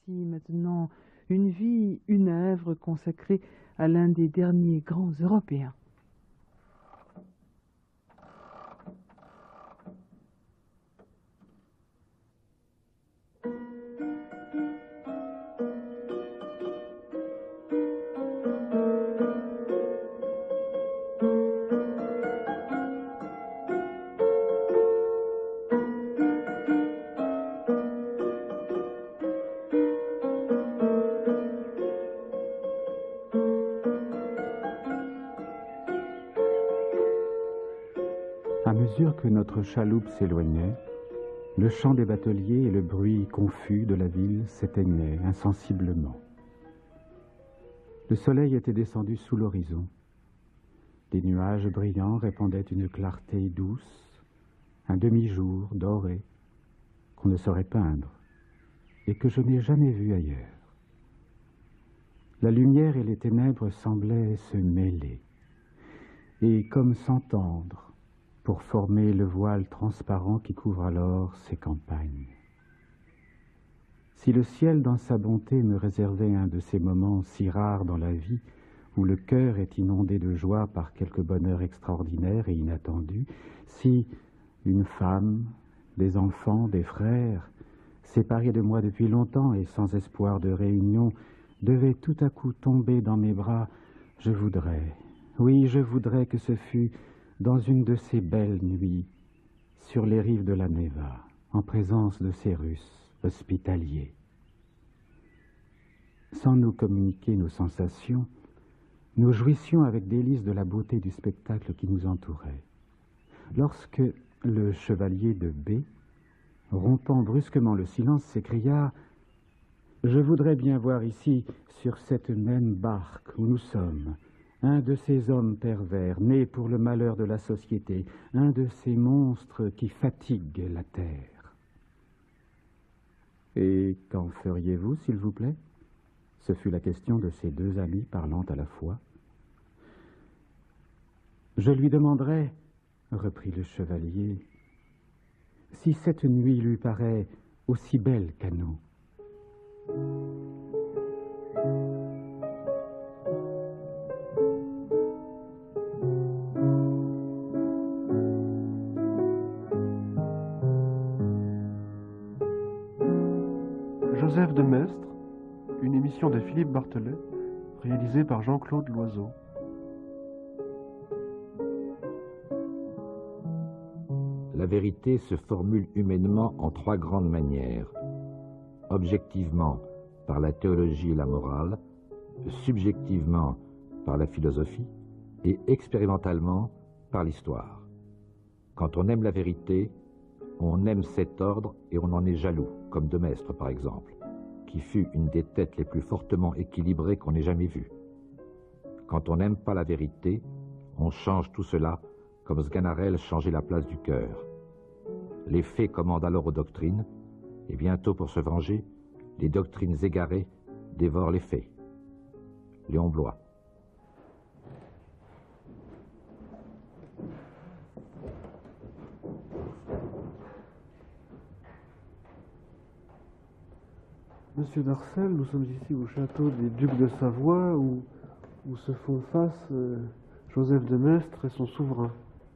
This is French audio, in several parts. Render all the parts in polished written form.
Voici maintenant une vie, une œuvre consacrée à l'un des derniers grands Européens. À mesure que notre chaloupe s'éloignait, le chant des bateliers et le bruit confus de la ville s'éteignaient insensiblement. Le soleil était descendu sous l'horizon. Des nuages brillants répandaient une clarté douce, un demi-jour doré qu'on ne saurait peindre et que je n'ai jamais vu ailleurs. La lumière et les ténèbres semblaient se mêler et comme s'entendre pour former le voile transparent qui couvre alors ces campagnes. Si le ciel, dans sa bonté, me réservait un de ces moments si rares dans la vie, où le cœur est inondé de joie par quelque bonheur extraordinaire et inattendu, si une femme, des enfants, des frères, séparés de moi depuis longtemps et sans espoir de réunion, devaient tout à coup tomber dans mes bras, je voudrais, oui, je voudrais que ce fût dans une de ces belles nuits, sur les rives de la Neva, en présence de ces Russes hospitaliers. Sans nous communiquer nos sensations, nous jouissions avec délice de la beauté du spectacle qui nous entourait. Lorsque le chevalier de B, rompant brusquement le silence, s'écria « Je voudrais bien voir ici, sur cette même barque où nous sommes, un de ces hommes pervers, nés pour le malheur de la société, un de ces monstres qui fatiguent la terre. » « Et qu'en feriez-vous, s'il vous plaît ?» Ce fut la question de ces deux amis parlant à la fois. « Je lui demanderai, reprit le chevalier, si cette nuit lui paraît aussi belle qu'à nous. » Joseph de Maistre, une émission de Philippe Barthelet, réalisée par Jean-Claude Loiseau. La vérité se formule humainement en trois grandes manières. Objectivement, par la théologie et la morale, subjectivement, par la philosophie, et expérimentalement, par l'histoire. Quand on aime la vérité, on aime cet ordre et on en est jaloux, comme de Maistre par exemple, qui fut une des têtes les plus fortement équilibrées qu'on ait jamais vues. Quand on n'aime pas la vérité, on change tout cela, comme Sganarelle changeait la place du cœur. Les faits commandent alors aux doctrines, et bientôt pour se venger, les doctrines égarées dévorent les faits. Léon Bloy. Monsieur Darcel, nous sommes ici au château des Ducs de Savoie où se font face Joseph de Maistre et son souverain.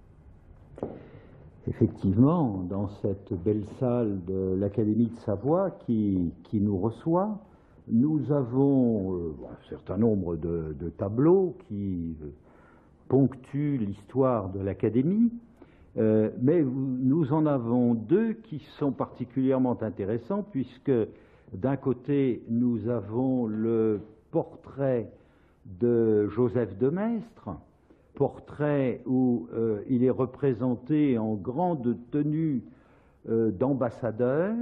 Effectivement, dans cette belle salle de l'Académie de Savoie qui nous reçoit, nous avons un certain nombre de tableaux qui ponctuent l'histoire de l'Académie, mais nous en avons deux qui sont particulièrement intéressants puisque d'un côté, nous avons le portrait de Joseph de Maistre, portrait où il est représenté en grande tenue d'ambassadeur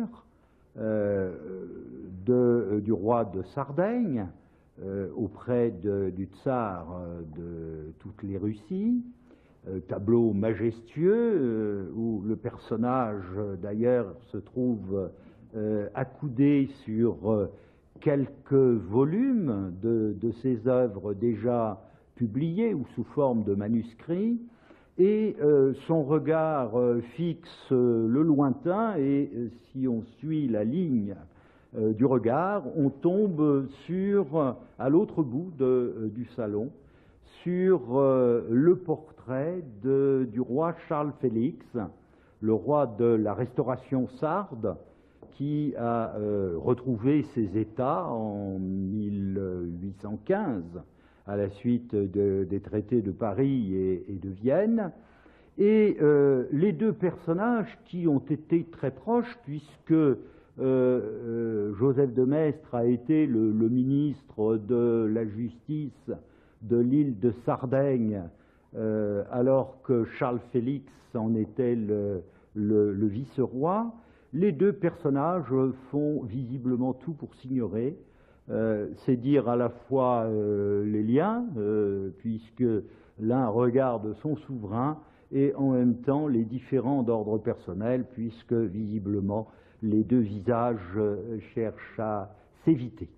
du roi de Sardaigne auprès du tsar de toutes les Russies. Tableau majestueux où le personnage d'ailleurs se trouve accoudé sur quelques volumes de ses œuvres déjà publiées ou sous forme de manuscrits, et son regard fixe le lointain, et si on suit la ligne du regard, on tombe à l'autre bout du salon, sur le portrait du roi Charles Félix, le roi de la Restauration sarde, qui a retrouvé ses États en 1815, à la suite des traités de Paris et de Vienne. Et les deux personnages qui ont été très proches, puisque Joseph de Maistre a été le ministre de la Justice de l'île de Sardaigne, alors que Charles Félix en était le vice-roi. Les deux personnages font visiblement tout pour s'ignorer. C'est dire à la fois les liens, puisque l'un regarde son souverain, et en même temps les différends d'ordre personnel, puisque visiblement les deux visages cherchent à s'éviter.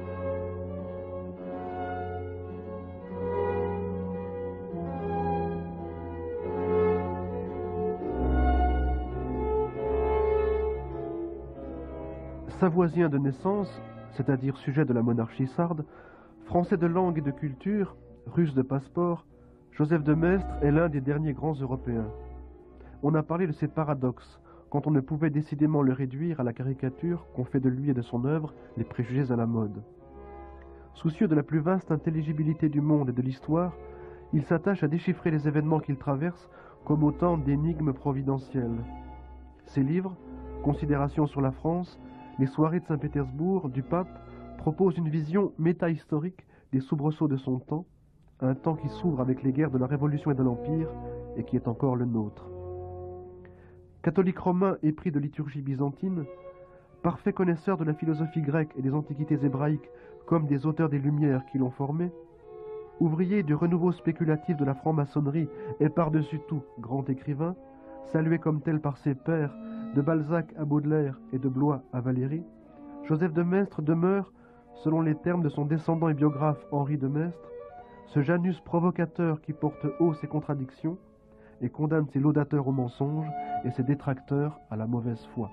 Savoisien de naissance, c'est-à-dire sujet de la monarchie sarde, français de langue et de culture, russe de passeport, Joseph de Maistre est l'un des derniers grands Européens. On a parlé de ses paradoxes, quand on ne pouvait décidément le réduire à la caricature qu'ont fait de lui et de son œuvre les préjugés à la mode. Soucieux de la plus vaste intelligibilité du monde et de l'histoire, il s'attache à déchiffrer les événements qu'il traverse comme autant d'énigmes providentielles. Ses livres, Considérations sur la France, Les soirées de Saint-Pétersbourg, du pape, proposent une vision métahistorique des soubresauts de son temps, un temps qui s'ouvre avec les guerres de la Révolution et de l'Empire, et qui est encore le nôtre. Catholique romain épris de liturgie byzantine, parfait connaisseur de la philosophie grecque et des antiquités hébraïques comme des auteurs des Lumières qui l'ont formé, ouvrier du renouveau spéculatif de la franc-maçonnerie et par-dessus tout grand écrivain, salué comme tel par ses pairs, de Balzac à Baudelaire et de Blois à Valéry, Joseph de Maistre demeure, selon les termes de son descendant et biographe Henri de Maistre, ce Janus provocateur qui porte haut ses contradictions et condamne ses laudateurs au mensonge et ses détracteurs à la mauvaise foi.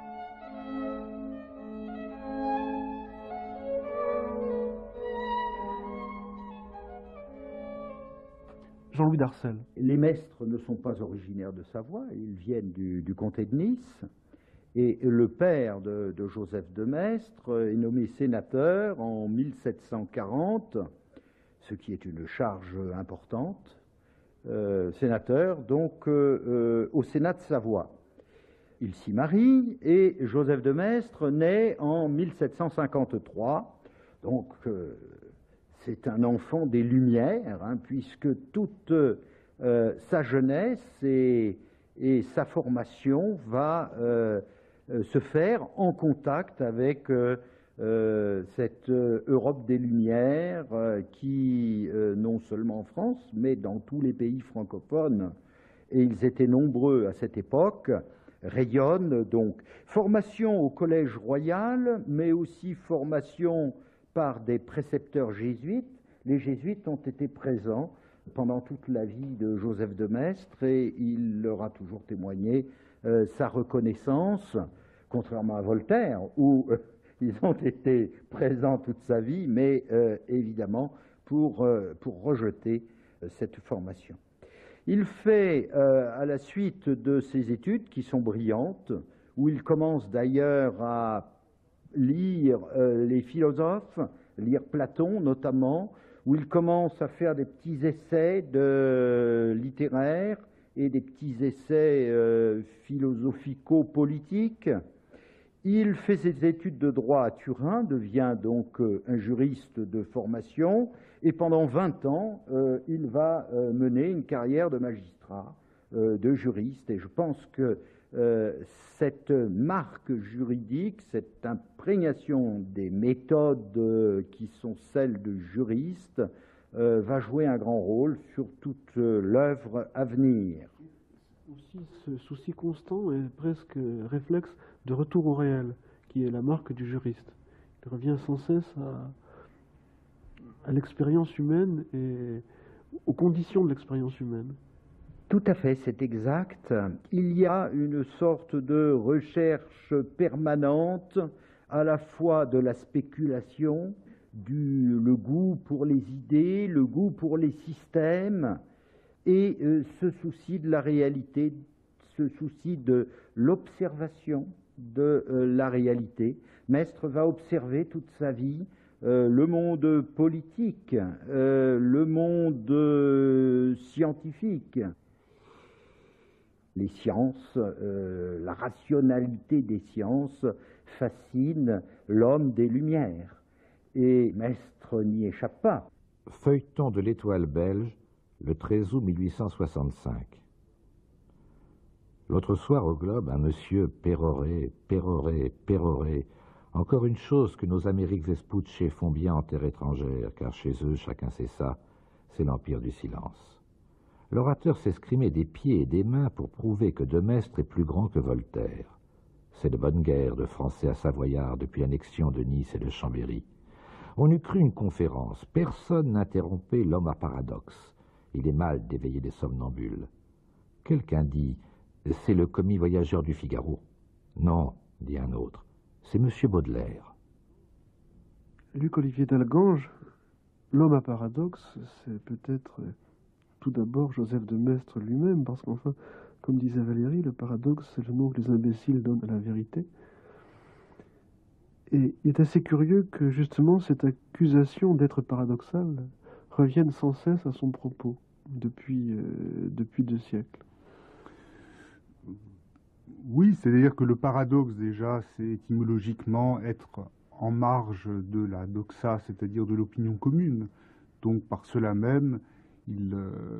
Jean-Louis Darcel. Les Maistres ne sont pas originaires de Savoie, ils viennent du comté de Nice. Et le père de Joseph de Maistre est nommé sénateur en 1740, ce qui est une charge importante, sénateur donc au Sénat de Savoie. Il s'y marie et Joseph de Maistre naît en 1753, donc c'est un enfant des Lumières, puisque toute sa jeunesse et sa formation va se faire en contact avec cette Europe des Lumières qui, non seulement en France, mais dans tous les pays francophones, et ils étaient nombreux à cette époque, rayonne donc. Formation au Collège Royal, mais aussi formation par des précepteurs jésuites. Les jésuites ont été présents pendant toute la vie de Joseph de Maistre et il leur a toujours témoigné sa reconnaissance, contrairement à Voltaire, où ils ont été présents toute sa vie, mais évidemment pour rejeter cette formation. Il fait, à la suite de ses études, qui sont brillantes, où il commence d'ailleurs à lire les philosophes, lire Platon notamment, où il commence à faire des petits essais littéraires et des petits essais philosophico-politiques. Il fait ses études de droit à Turin, devient donc un juriste de formation, et pendant 20 ans, il va mener une carrière de magistrat, de juriste, et je pense que cette marque juridique, cette imprégnation des méthodes qui sont celles de juriste, va jouer un grand rôle sur toute l'œuvre à venir. Aussi ce souci constant et presque réflexe de retour au réel, qui est la marque du juriste. Il revient sans cesse à l'expérience humaine et aux conditions de l'expérience humaine. Tout à fait, c'est exact. Il y a une sorte de recherche permanente à la fois de la spéculation, le goût pour les idées, le goût pour les systèmes, et ce souci de la réalité, ce souci de l'observation de la réalité. Maistre va observer toute sa vie le monde politique, le monde scientifique, les sciences, la rationalité des sciences fascine l'homme des Lumières. Et Maistre n'y échappe pas. Feuilleton de l'Étoile belge, le 13 août 1865. L'autre soir au Globe, un monsieur péroré, encore une chose que nos Amériques Vespucci font bien en terre étrangère, car chez eux, chacun sait ça, c'est l'empire du silence. L'orateur s'escrimait des pieds et des mains pour prouver que de Maistre est plus grand que Voltaire. C'est de bonne guerre de Français à Savoyard depuis l'annexion de Nice et de Chambéry. On eût cru une conférence. Personne n'interrompait l'homme à paradoxe. Il est mal d'éveiller des somnambules. Quelqu'un dit « C'est le commis voyageur du Figaro ». Non, dit un autre, c'est Monsieur Baudelaire. Luc Olivier d'Algange, l'homme à paradoxe, c'est peut-être tout d'abord Joseph de Maistre lui-même, parce qu'enfin, comme disait Valérie, le paradoxe, c'est le nom que les imbéciles donnent à la vérité. Et il est assez curieux que justement cette accusation d'être paradoxal revienne sans cesse à son propos depuis 2 siècles. Oui, c'est-à-dire que le paradoxe, déjà, c'est étymologiquement être en marge de la doxa, c'est-à-dire de l'opinion commune. Donc, par cela même, il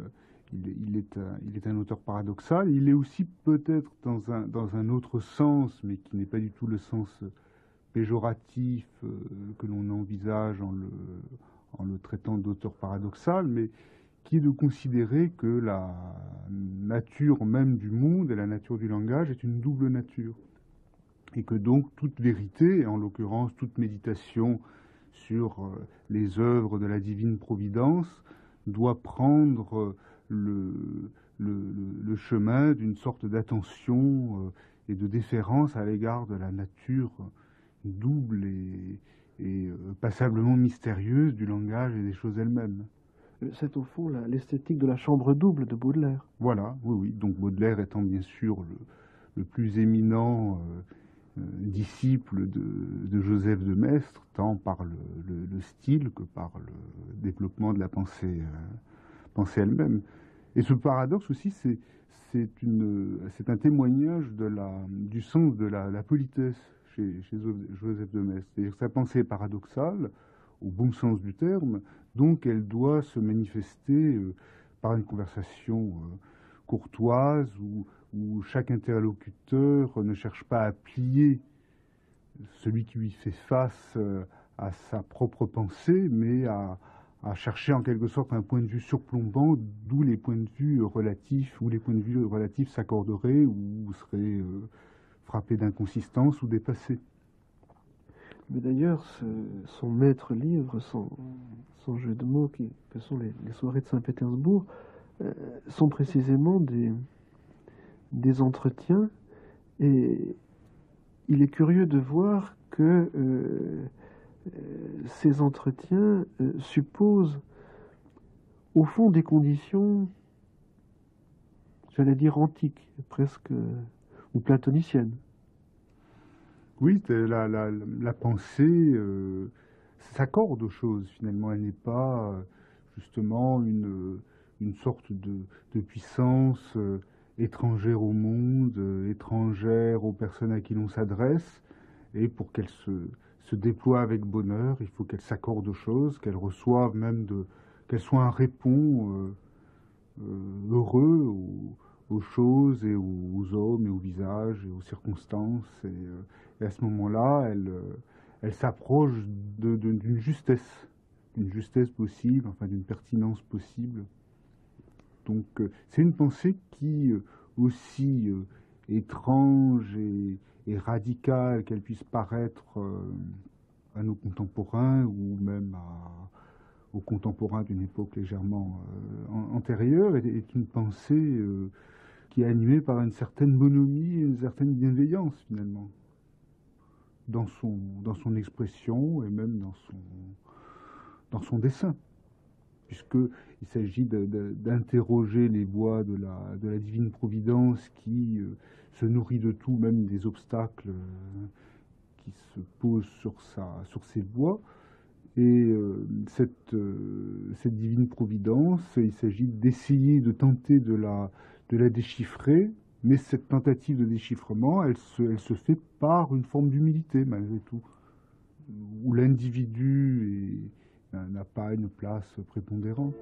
est un auteur paradoxal. Il est aussi peut-être dans un autre sens, mais qui n'est pas du tout le sens péjoratif que l'on envisage en le traitant d'auteur paradoxal, mais qui est de considérer que la nature même du monde et la nature du langage est une double nature. Et que donc toute vérité, en l'occurrence toute méditation sur les œuvres de la divine providence, doit prendre le chemin d'une sorte d'attention et de déférence à l'égard de la nature double et passablement mystérieuse du langage et des choses elles-mêmes. C'est au fond l'esthétique de la chambre double de Baudelaire. Voilà, oui. Donc Baudelaire étant bien sûr le plus éminent disciple de Joseph de Maistre, tant par le style que par le développement de la pensée elle-même. Et ce paradoxe aussi, c'est un témoignage du sens de la politesse chez Joseph de Maistre. C'est-à-dire que sa pensée est paradoxale, au bon sens du terme, donc elle doit se manifester par une conversation courtoise où chaque interlocuteur ne cherche pas à plier celui qui lui fait face à sa propre pensée, mais à chercher en quelque sorte un point de vue surplombant, d'où les points de vue relatifs, s'accorderaient ou seraient frappés d'inconsistance ou dépassés. Mais d'ailleurs, son maître livre, son jeu de mots, que sont les soirées de Saint-Pétersbourg, sont précisément des entretiens. Et il est curieux de voir que ces entretiens supposent, au fond, des conditions, j'allais dire antiques, presque, ou platoniciennes. Oui, la pensée s'accorde aux choses, finalement. Elle n'est pas justement une sorte de puissance étrangère au monde, étrangère aux personnes à qui l'on s'adresse. Et pour qu'elle se déploie avec bonheur, il faut qu'elle s'accorde aux choses, qu'elle reçoive même qu'elle soit un répond heureux aux choses et aux hommes et aux visages et aux circonstances. Et à ce moment-là, elle s'approche d'une justesse possible, enfin d'une pertinence possible. Donc c'est une pensée qui, aussi étrange et radicale qu'elle puisse paraître à nos contemporains ou même aux contemporains d'une époque légèrement antérieure, est une pensée qui est animée par une certaine bonhomie et une certaine bienveillance finalement. dans son expression et même dans son dessin, puisqu'il s'agit d'interroger les voies de la divine providence qui se nourrit de tout, même des obstacles qui se posent sur ses voies. Et cette divine providence, il s'agit d'essayer de tenter de la déchiffrer, mais cette tentative de déchiffrement, elle se fait par une forme d'humilité, malgré tout, où l'individu n'a pas une place prépondérante.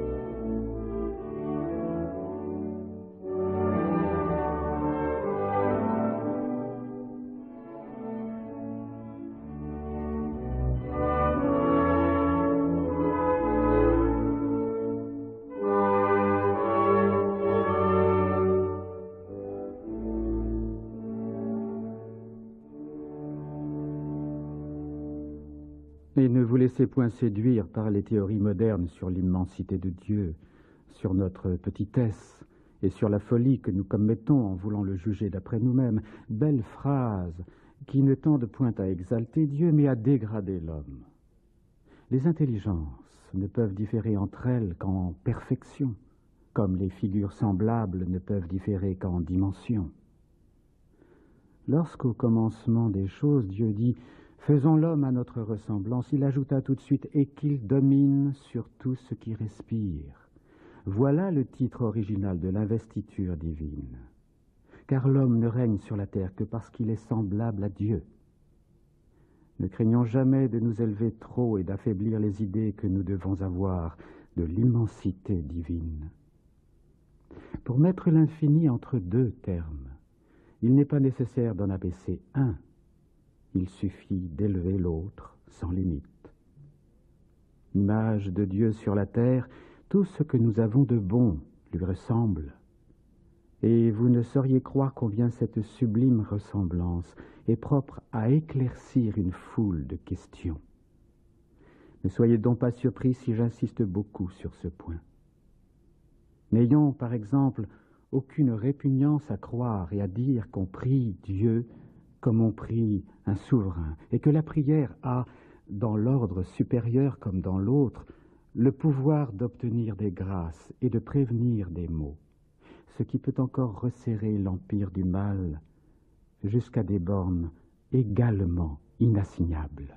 Et ne vous laissez point séduire par les théories modernes sur l'immensité de Dieu, sur notre petitesse et sur la folie que nous commettons en voulant le juger d'après nous-mêmes. Belles phrases qui ne tendent point à exalter Dieu, mais à dégrader l'homme. Les intelligences ne peuvent différer entre elles qu'en perfection, comme les figures semblables ne peuvent différer qu'en dimension. Lorsqu'au commencement des choses, Dieu dit « Faisons l'homme à notre ressemblance », il ajouta tout de suite « et qu'il domine sur tout ce qui respire ». Voilà le titre original de l'investiture divine. Car l'homme ne règne sur la terre que parce qu'il est semblable à Dieu. Ne craignons jamais de nous élever trop et d'affaiblir les idées que nous devons avoir de l'immensité divine. Pour mettre l'infini entre deux termes, il n'est pas nécessaire d'en abaisser un. Il suffit d'élever l'autre sans limite. Image de Dieu sur la terre, tout ce que nous avons de bon lui ressemble. Et vous ne sauriez croire combien cette sublime ressemblance est propre à éclaircir une foule de questions. Ne soyez donc pas surpris si j'insiste beaucoup sur ce point. N'ayons, par exemple, aucune répugnance à croire et à dire qu'on prie Dieu comme on prie un souverain, et que la prière a, dans l'ordre supérieur comme dans l'autre, le pouvoir d'obtenir des grâces et de prévenir des maux, ce qui peut encore resserrer l'empire du mal jusqu'à des bornes également inassignables.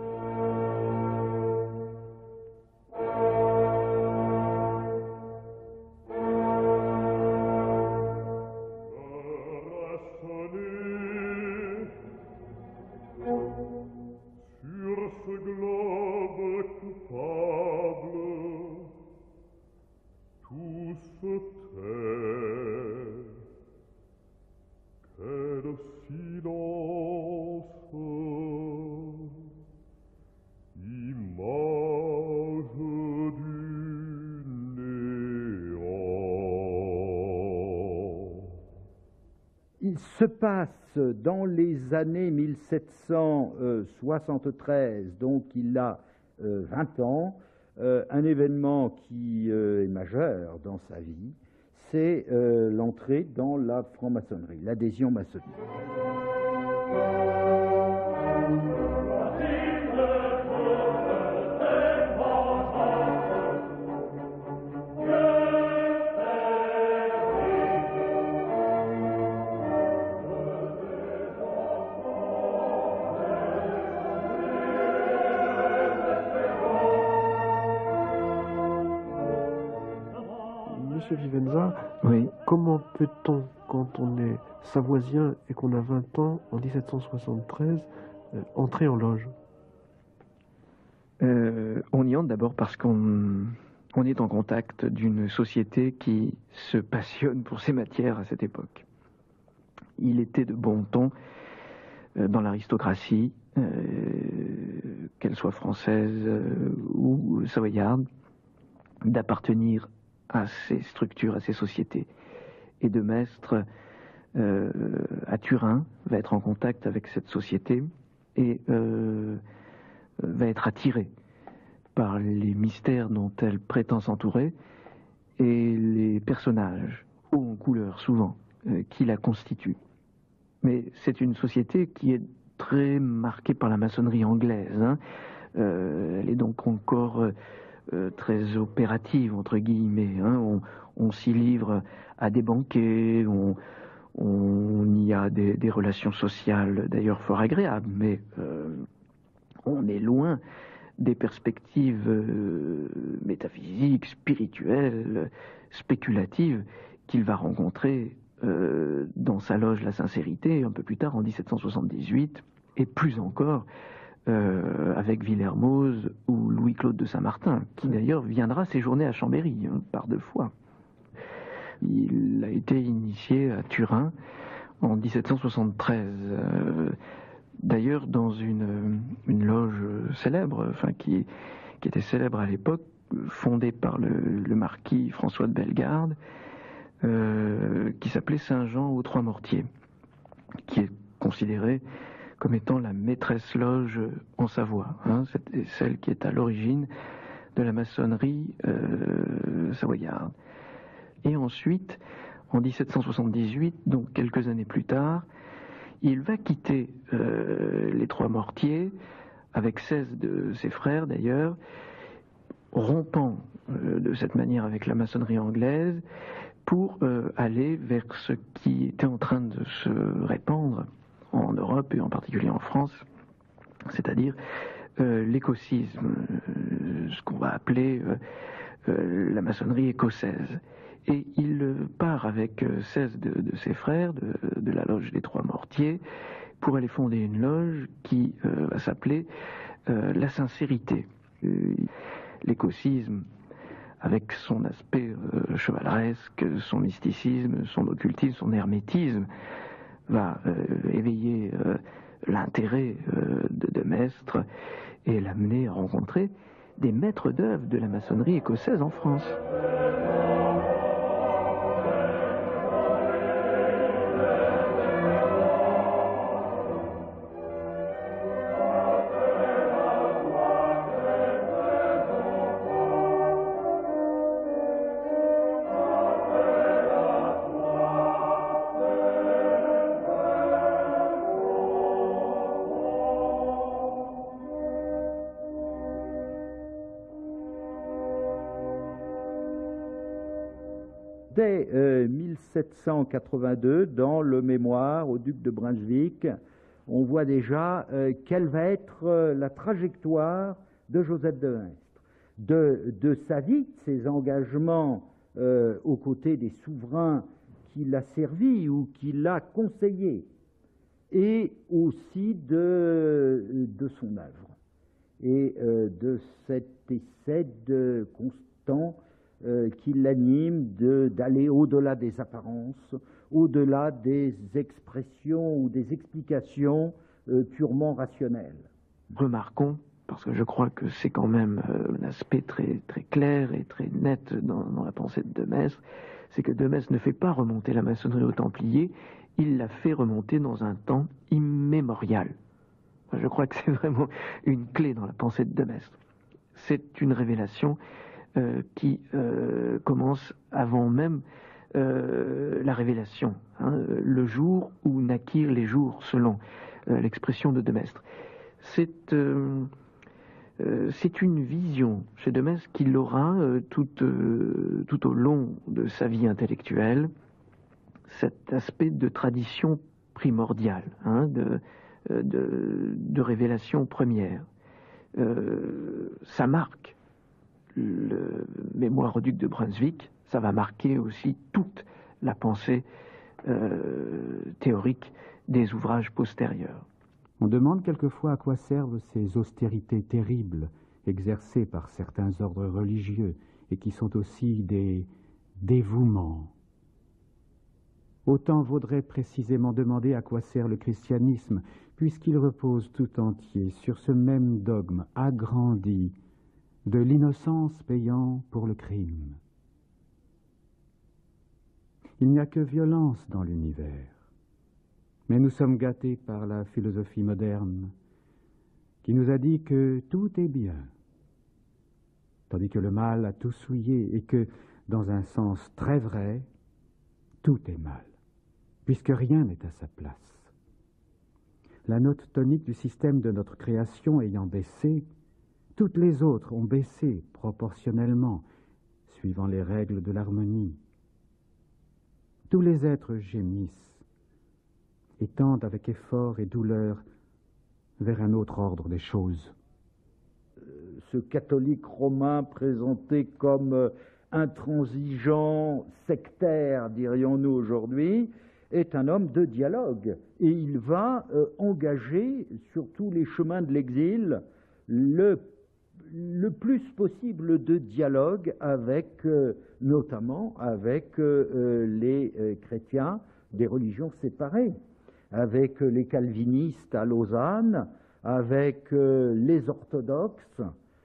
Il se passe dans les années 1773, donc il a 20 ans, un événement qui est majeur dans sa vie, c'est l'entrée dans la franc-maçonnerie, l'adhésion maçonnique. Monsieur Vivenza, oui. Comment peut-on, quand on est savoisien et qu'on a 20 ans, en 1773, entrer en loge? On y entre d'abord parce qu'on est en contact d'une société qui se passionne pour ces matières à cette époque. Il était de bon ton dans l'aristocratie, qu'elle soit française ou savoyarde, d'appartenir à ces structures, à ces sociétés. Et de Maistre, à Turin, va être en contact avec cette société et va être attiré par les mystères dont elle prétend s'entourer et les personnages, hauts en couleur souvent, qui la constituent. Mais c'est une société qui est très marquée par la maçonnerie anglaise. Hein. Elle est donc encore très opérative, entre guillemets. Hein. On s'y livre à des banquets, on y a des relations sociales d'ailleurs fort agréables, mais on est loin des perspectives métaphysiques, spirituelles, spéculatives qu'il va rencontrer dans sa loge La Sincérité, un peu plus tard en 1778, et plus encore avec Villermoz ou Louis-Claude de Saint-Martin, qui d'ailleurs viendra séjourner à Chambéry par 2 fois. Il a été initié à Turin en 1773, d'ailleurs dans une loge célèbre, qui était célèbre à l'époque, fondée par le marquis François de Bellegarde, qui s'appelait Saint-Jean aux Trois Mortiers, qui est considérée comme étant la maîtresse loge en Savoie, c'est celle qui est à l'origine de la maçonnerie savoyarde. Et ensuite, en 1778, donc quelques années plus tard, il va quitter les Trois Mortiers, avec 16 de ses frères d'ailleurs, rompant de cette manière avec la maçonnerie anglaise, pour aller vers ce qui était en train de se répandre en Europe et en particulier en France, c'est-à-dire l'écossisme, ce qu'on va appeler la maçonnerie écossaise. Et il part avec 16 de ses frères de la loge des Trois Mortiers pour aller fonder une loge qui va s'appeler La Sincérité. L'écossisme, avec son aspect chevaleresque, son mysticisme, son occultisme, son hermétisme, va éveiller l'intérêt de Maistre et l'amener à rencontrer des maîtres d'œuvre de la maçonnerie écossaise en France. Dès 1782, dans le mémoire au duc de Brunswick, on voit déjà quelle va être la trajectoire de Joseph de Maistre, de sa vie, de ses engagements aux côtés des souverains qu'il a servis ou qu'il a conseillés, et aussi de son œuvre, et de cet essai de constant qui l'anime d'aller au-delà des apparences, au-delà des expressions ou des explications purement rationnelles. Remarquons, parce que je crois que c'est quand même un aspect très, très clair et très net dans la pensée de Maistre, c'est que de Maistre ne fait pas remonter la maçonnerie aux Templiers, il la fait remonter dans un temps immémorial. Je crois que c'est vraiment une clé dans la pensée de Maistre. C'est une révélation qui commence avant même la révélation, le jour où naquirent les jours, selon l'expression de Maistre. C'est une vision chez de Maistre qu'il aura tout au long de sa vie intellectuelle, cet aspect de tradition primordiale, de révélation première. Ça marque le mémoire au duc de Brunswick, ça va marquer aussi toute la pensée théorique des ouvrages postérieurs. On demande quelquefois à quoi servent ces austérités terribles exercées par certains ordres religieux et qui sont aussi des dévouements. Autant vaudrait précisément demander à quoi sert le christianisme, puisqu'il repose tout entier sur ce même dogme agrandi de l'innocence payant pour le crime. Il n'y a que violence dans l'univers, mais nous sommes gâtés par la philosophie moderne qui nous a dit que tout est bien, tandis que le mal a tout souillé et que, dans un sens très vrai, tout est mal, puisque rien n'est à sa place. la note tonique du système de notre création ayant baissé, toutes les autres ont baissé proportionnellement, suivant les règles de l'harmonie. Tous les êtres gémissent et tendent avec effort et douleur vers un autre ordre des choses. Ce catholique romain présenté comme intransigeant, sectaire, dirions-nous aujourd'hui, est un homme de dialogue. Et il va engager sur tous les chemins de l'exil le plus possible de dialogue avec, notamment avec les chrétiens des religions séparées, avec les calvinistes à Lausanne, avec les orthodoxes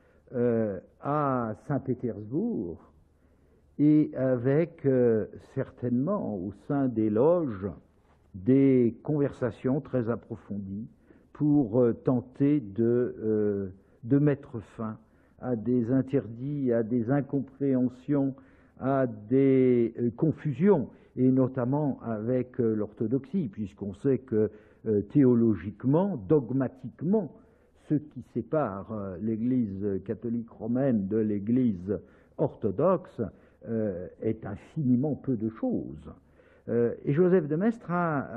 à Saint-Pétersbourg, et avec certainement au sein des loges des conversations très approfondies pour tenter de mettre fin à des interdits, à des incompréhensions, à des confusions, et notamment avec l'orthodoxie, puisqu'on sait que théologiquement, dogmatiquement, ce qui sépare l'Église catholique romaine de l'Église orthodoxe est infiniment peu de choses. Et Joseph de Maistre,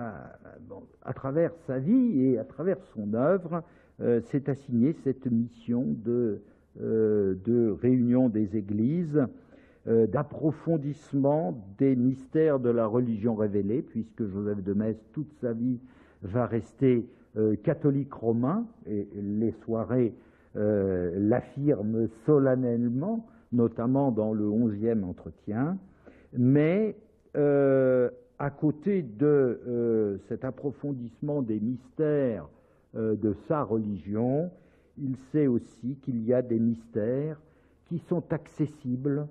à travers sa vie et à travers son œuvre, s'est assigné cette mission de réunion des églises, d'approfondissement des mystères de la religion révélée, puisque Joseph de Maistre, toute sa vie, va rester catholique romain, et les soirées l'affirment solennellement, notamment dans le 11e entretien, mais à côté de cet approfondissement des mystères de sa religion, il sait aussi qu'il y a des mystères qui sont accessibles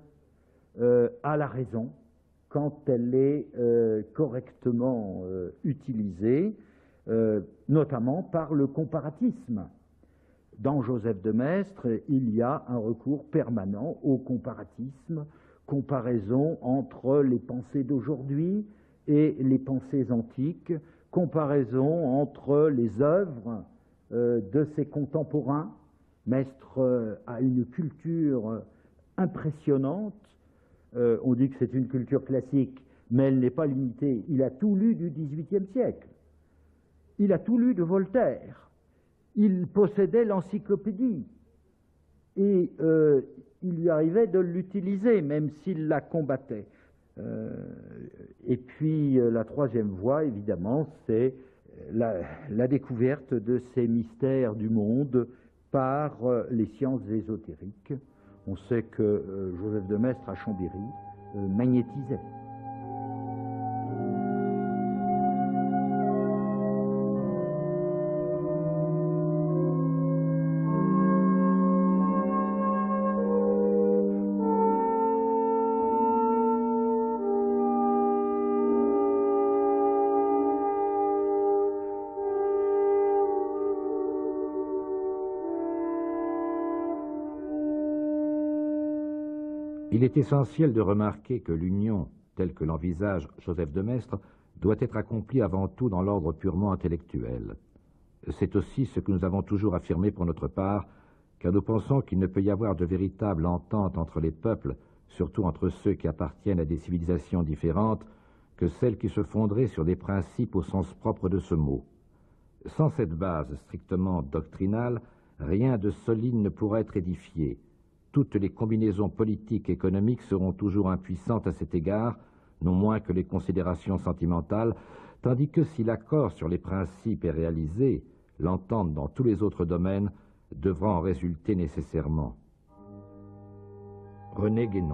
à la raison quand elle est correctement utilisée, notamment par le comparatisme. Dans Joseph de Maistre, il y a un recours permanent au comparatisme, comparaison entre les pensées d'aujourd'hui et les pensées antiques, comparaison entre les œuvres de ses contemporains. Maistre a une culture impressionnante. On dit que c'est une culture classique, mais elle n'est pas limitée. Il a tout lu du XVIIIe siècle. Il a tout lu de Voltaire. Il possédait l'encyclopédie. Et il lui arrivait de l'utiliser, même s'il la combattait. Et puis la troisième voie, évidemment, c'est la découverte de ces mystères du monde par les sciences ésotériques. On sait que Joseph de Maistre à Chambéry magnétisait. Il est essentiel de remarquer que l'union, telle que l'envisage Joseph de Maistre, doit être accomplie avant tout dans l'ordre purement intellectuel. C'est aussi ce que nous avons toujours affirmé pour notre part, car nous pensons qu'il ne peut y avoir de véritable entente entre les peuples, surtout entre ceux qui appartiennent à des civilisations différentes, que celle qui se fonderait sur des principes au sens propre de ce mot. Sans cette base strictement doctrinale, rien de solide ne pourra être édifié. Toutes les combinaisons politiques et économiques seront toujours impuissantes à cet égard, non moins que les considérations sentimentales, tandis que si l'accord sur les principes est réalisé, l'entente dans tous les autres domaines devra en résulter nécessairement. René Guénon.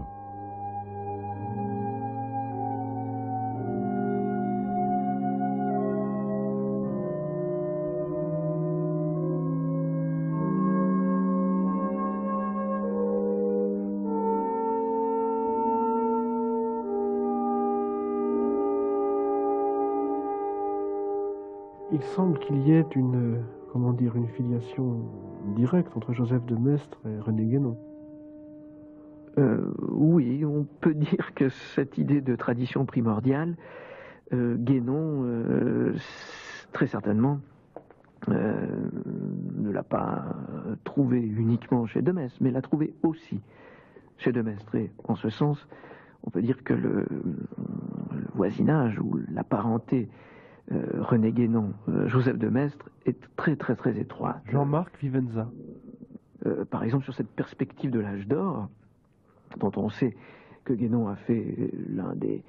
Il semble qu'il y ait une filiation directe entre Joseph de Maistre et René Guénon. Oui, on peut dire que cette idée de tradition primordiale, Guénon, très certainement, ne l'a pas trouvé uniquement chez de Maistre, mais l'a trouvé aussi chez de Maistre. Et en ce sens, on peut dire que le voisinage ou la parenté René Guénon, Joseph de Maistre est très très très étroite. Jean-Marc Vivenza. Par exemple, sur cette perspective de l'âge d'or, dont on sait que Guénon a fait l'un des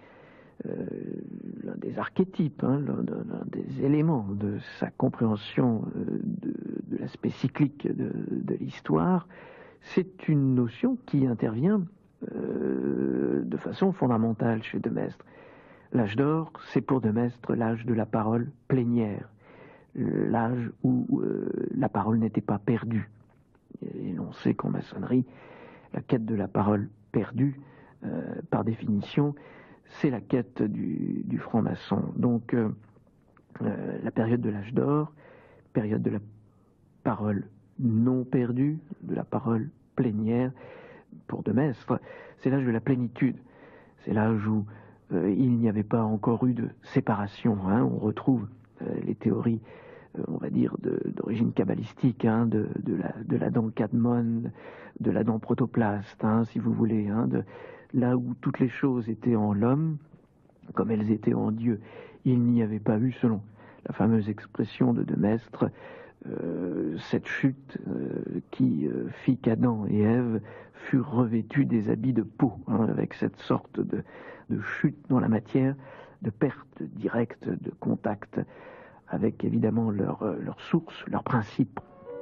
archétypes, l'un des éléments de sa compréhension de l'aspect cyclique de l'histoire, c'est une notion qui intervient de façon fondamentale chez de Maistre. L'âge d'or, c'est pour de Maistre l'âge de la parole plénière, l'âge où la parole n'était pas perdue. Et l'on sait qu'en maçonnerie, la quête de la parole perdue, par définition, c'est la quête du franc-maçon. Donc, la période de l'âge d'or, période de la parole non perdue, de la parole plénière, pour de Maistre, c'est l'âge de la plénitude. C'est l'âge où il n'y avait pas encore eu de séparation. On retrouve les théories, on va dire, d'origine kabbalistique, de l'Adam Kadmon, de l'Adam protoplaste, si vous voulez, là où toutes les choses étaient en l'homme, comme elles étaient en Dieu. Il n'y avait pas eu, selon la fameuse expression de Maistre, cette chute qui fit qu'Adam et Ève furent revêtus des habits de peau, avec cette sorte de chute dans la matière, de perte directe de contact avec évidemment leur source, leur principe.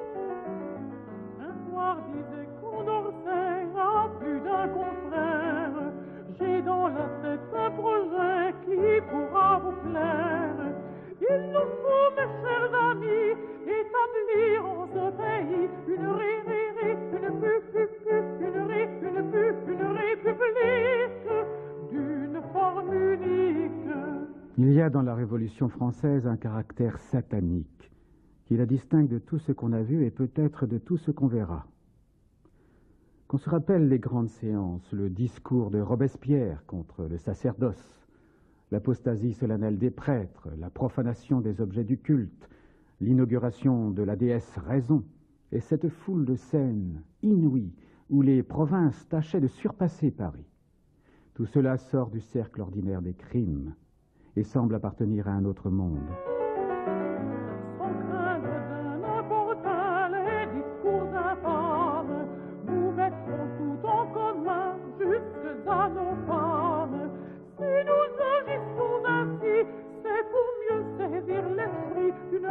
Un soir disait Condorcet à plus d'un confrère, j'ai dans la tête un projet qui pourra vous plaire. Il nous faut, mes chers amis, établir en ce pays une république d'une forme unique. Il y a dans la Révolution française un caractère satanique qui la distingue de tout ce qu'on a vu et peut-être de tout ce qu'on verra. Qu'on se rappelle les grandes séances, le discours de Robespierre contre le sacerdoce, l'apostasie solennelle des prêtres, la profanation des objets du culte, l'inauguration de la déesse Raison, et cette foule de scènes inouïes où les provinces tâchaient de surpasser Paris. Tout cela sort du cercle ordinaire des crimes et semble appartenir à un autre monde. Sans craindre d'un importun les discours infâmes, nous mettrons tout en commun jusque à nos femmes. Si nous agissons ainsi, c'est pour mieux saisir l'esprit d'une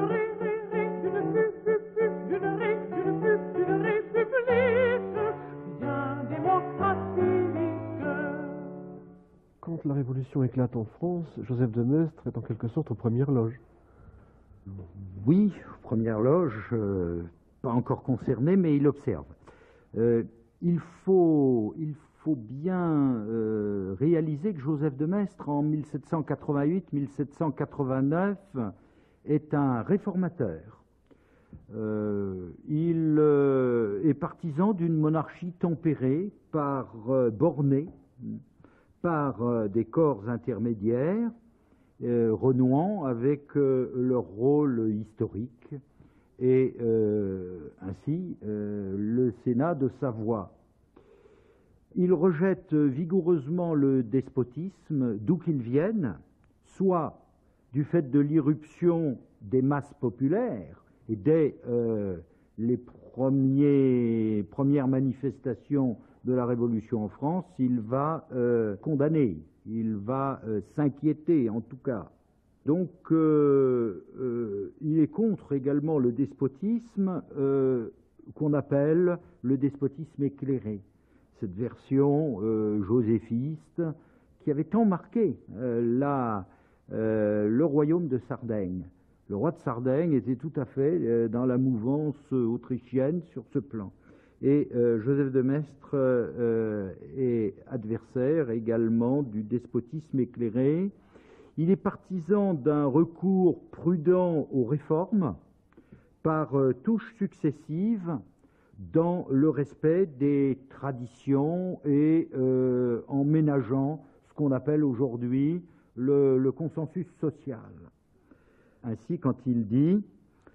république bien démocratique. Quand la Révolution éclate en France, Joseph de Maistre est en quelque sorte aux premières loges. Oui, aux premières loges, pas encore concerné, mais il observe. Il faut bien réaliser que Joseph de Maistre, en 1788-1789, est un réformateur. Il est partisan d'une monarchie tempérée bornée par des corps intermédiaires, renouant avec leur rôle historique, et ainsi le Sénat de Savoie. Il rejette vigoureusement le despotisme d'où qu'il vienne, soit du fait de l'irruption des masses populaires, et dès les premières manifestations de la Révolution en France, il va condamner, il va s'inquiéter en tout cas. Donc il est contre également le despotisme qu'on appelle le despotisme éclairé, cette version joséphiste qui avait tant marqué le royaume de Sardaigne. Le roi de Sardaigne était tout à fait dans la mouvance autrichienne sur ce plan. Et Joseph de Maistre est adversaire également du despotisme éclairé. Il est partisan d'un recours prudent aux réformes par touches successives dans le respect des traditions et en ménageant ce qu'on appelle aujourd'hui le consensus social. Ainsi, quand il dit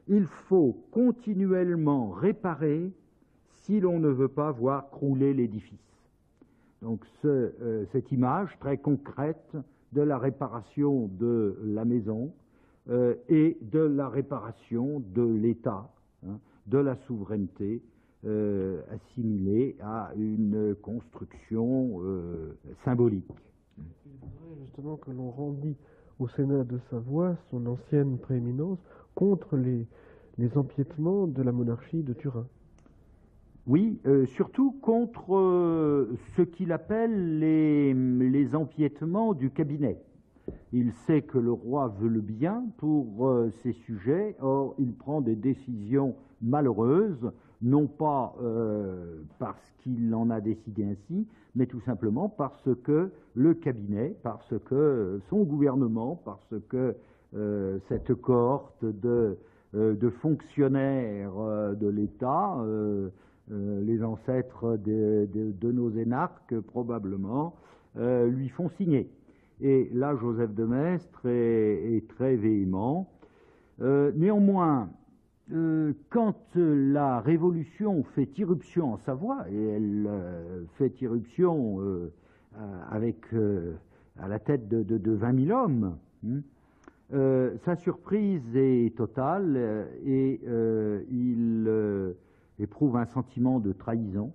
il faut continuellement réparer si l'on ne veut pas voir crouler l'édifice. Donc cette image très concrète de la réparation de la maison et de la réparation de l'État, de la souveraineté assimilée à une construction symbolique. Il faudrait justement que l'on rendît au Sénat de Savoie son ancienne prééminence contre les empiétements de la monarchie de Turin. Oui, surtout contre ce qu'il appelle les empiétements du cabinet. Il sait que le roi veut le bien pour ses sujets, or il prend des décisions malheureuses, non pas parce qu'il en a décidé ainsi, mais tout simplement parce que le cabinet, parce que son gouvernement, parce que cette cohorte de fonctionnaires de l'État, les ancêtres de nos énarques probablement, lui font signer. Et là, Joseph de Maistre est très véhément. Néanmoins, quand la Révolution fait irruption en Savoie, et elle fait irruption avec à la tête de 20 000 hommes, sa surprise est totale et il éprouve un sentiment de trahison.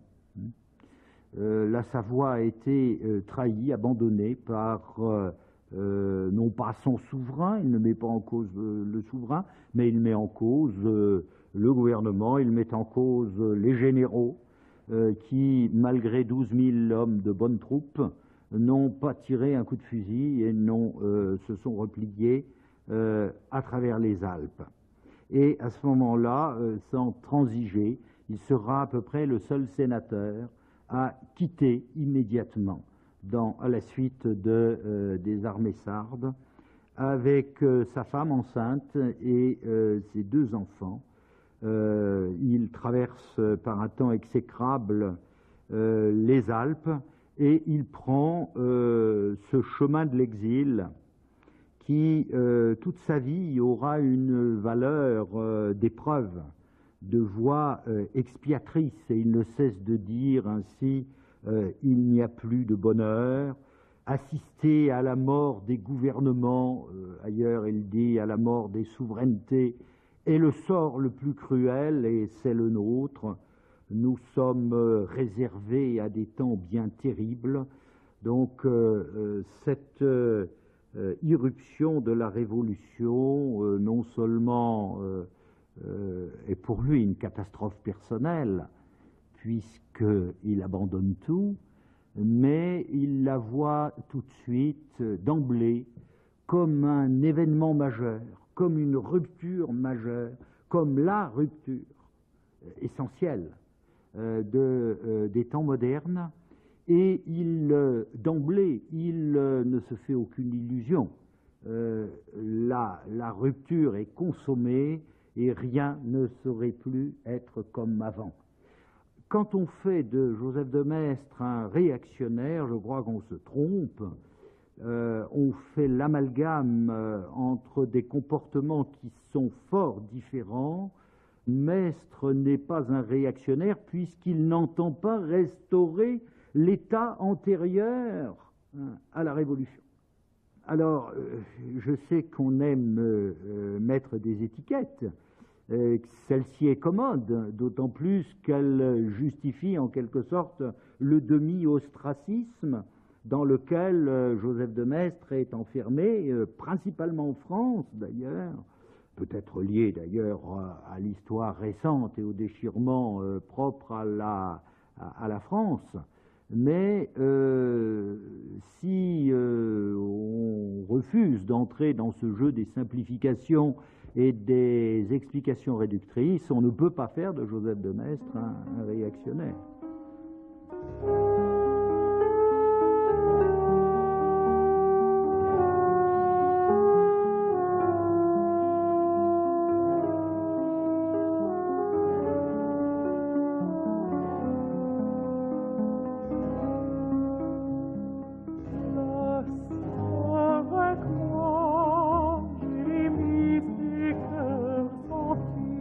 La Savoie a été trahie, abandonnée par non pas son souverain, il ne met pas en cause le souverain, mais il met en cause le gouvernement, il met en cause les généraux qui, malgré 12 000 hommes de bonne troupe, n'ont pas tiré un coup de fusil et se sont repliés à travers les Alpes. Et à ce moment-là, sans transiger, il sera à peu près le seul sénateur à quitter immédiatement à la suite des armées sardes, avec sa femme enceinte et ses 2 enfants. Il traverse par un temps exécrable les Alpes et il prend ce chemin de l'exil qui, toute sa vie, aura une valeur d'épreuve, de voie expiatrice, et il ne cesse de dire ainsi il n'y a plus de bonheur, assister à la mort des gouvernements, ailleurs il dit à la mort des souverainetés, est le sort le plus cruel et c'est le nôtre. Nous sommes réservés à des temps bien terribles. Donc cette irruption de la Révolution, non seulement est pour lui une catastrophe personnelle, puisqu'il abandonne tout, mais il la voit tout de suite, d'emblée, comme un événement majeur, comme une rupture majeure, comme la rupture essentielle des temps modernes, et d'emblée, il ne se fait aucune illusion. La rupture est consommée et rien ne saurait plus être comme avant. Quand on fait de Joseph de Maistre un réactionnaire, je crois qu'on se trompe. On fait l'amalgame entre des comportements qui sont fort différents. Maistre n'est pas un réactionnaire puisqu'il n'entend pas restaurer l'état antérieur à la Révolution. Alors, je sais qu'on aime mettre des étiquettes. Celle-ci est commode, d'autant plus qu'elle justifie en quelque sorte le demi-ostracisme dans lequel Joseph de Maistre est enfermé, principalement en France d'ailleurs, peut-être lié d'ailleurs à l'histoire récente et au déchirement propre à la France. Mais si on refuse d'entrer dans ce jeu des simplifications et des explications réductrices, on ne peut pas faire de Joseph de Maistre un réactionnaire. Avec moi, j'ai mis tes cœurs sentis.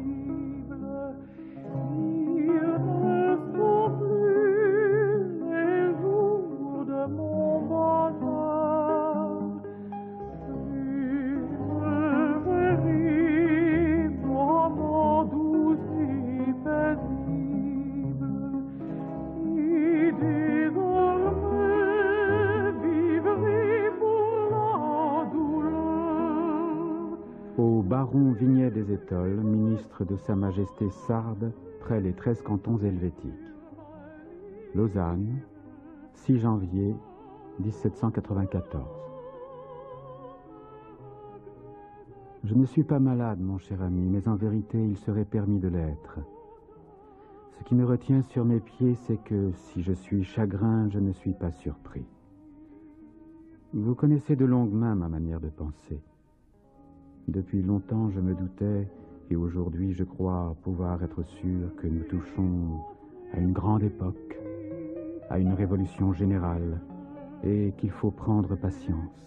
baron Vignet des Étoles, ministre de Sa Majesté Sarde, près les 13 cantons helvétiques. Lausanne, 6 janvier 1794. Je ne suis pas malade, mon cher ami, mais en vérité, il serait permis de l'être. Ce qui me retient sur mes pieds, c'est que si je suis chagrin, je ne suis pas surpris. Vous connaissez de longue main ma manière de penser. Depuis longtemps, je me doutais, et aujourd'hui, je crois pouvoir être sûr que nous touchons à une grande époque, à une révolution générale, et qu'il faut prendre patience.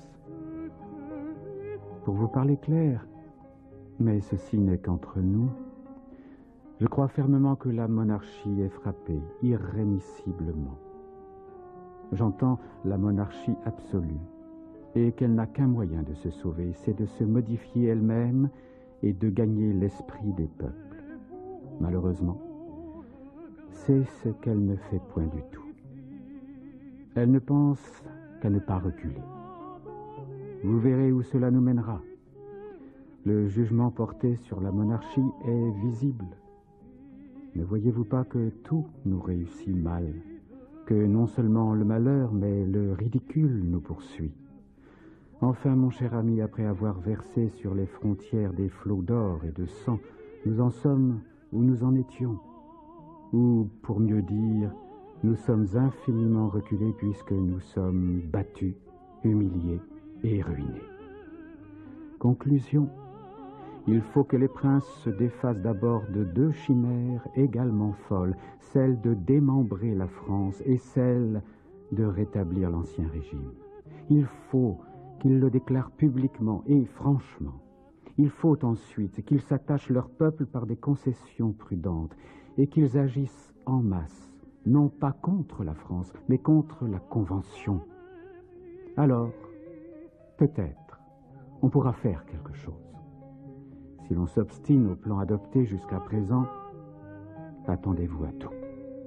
Pour vous parler clair, mais ceci n'est qu'entre nous, je crois fermement que la monarchie est frappée, irrémissiblement. J'entends la monarchie absolue, et qu'elle n'a qu'un moyen de se sauver, c'est de se modifier elle-même et de gagner l'esprit des peuples. Malheureusement, c'est ce qu'elle ne fait point du tout. Elle ne pense qu'à ne pas reculer. Vous verrez où cela nous mènera. Le jugement porté sur la monarchie est visible. Ne voyez-vous pas que tout nous réussit mal, que non seulement le malheur, mais le ridicule nous poursuit? Enfin, mon cher ami, après avoir versé sur les frontières des flots d'or et de sang, nous en sommes où nous en étions. Ou, pour mieux dire, nous sommes infiniment reculés puisque nous sommes battus, humiliés et ruinés. Conclusion, il faut que les princes se défassent d'abord de deux chimères également folles, celle de démembrer la France et celle de rétablir l'Ancien Régime. Il faut qu'ils le déclarent publiquement et franchement. Il faut ensuite qu'ils s'attachent leur peuple par des concessions prudentes et qu'ils agissent en masse, non pas contre la France, mais contre la Convention. Alors, peut-être, on pourra faire quelque chose. Si l'on s'obstine au plan adopté jusqu'à présent, attendez-vous à tout.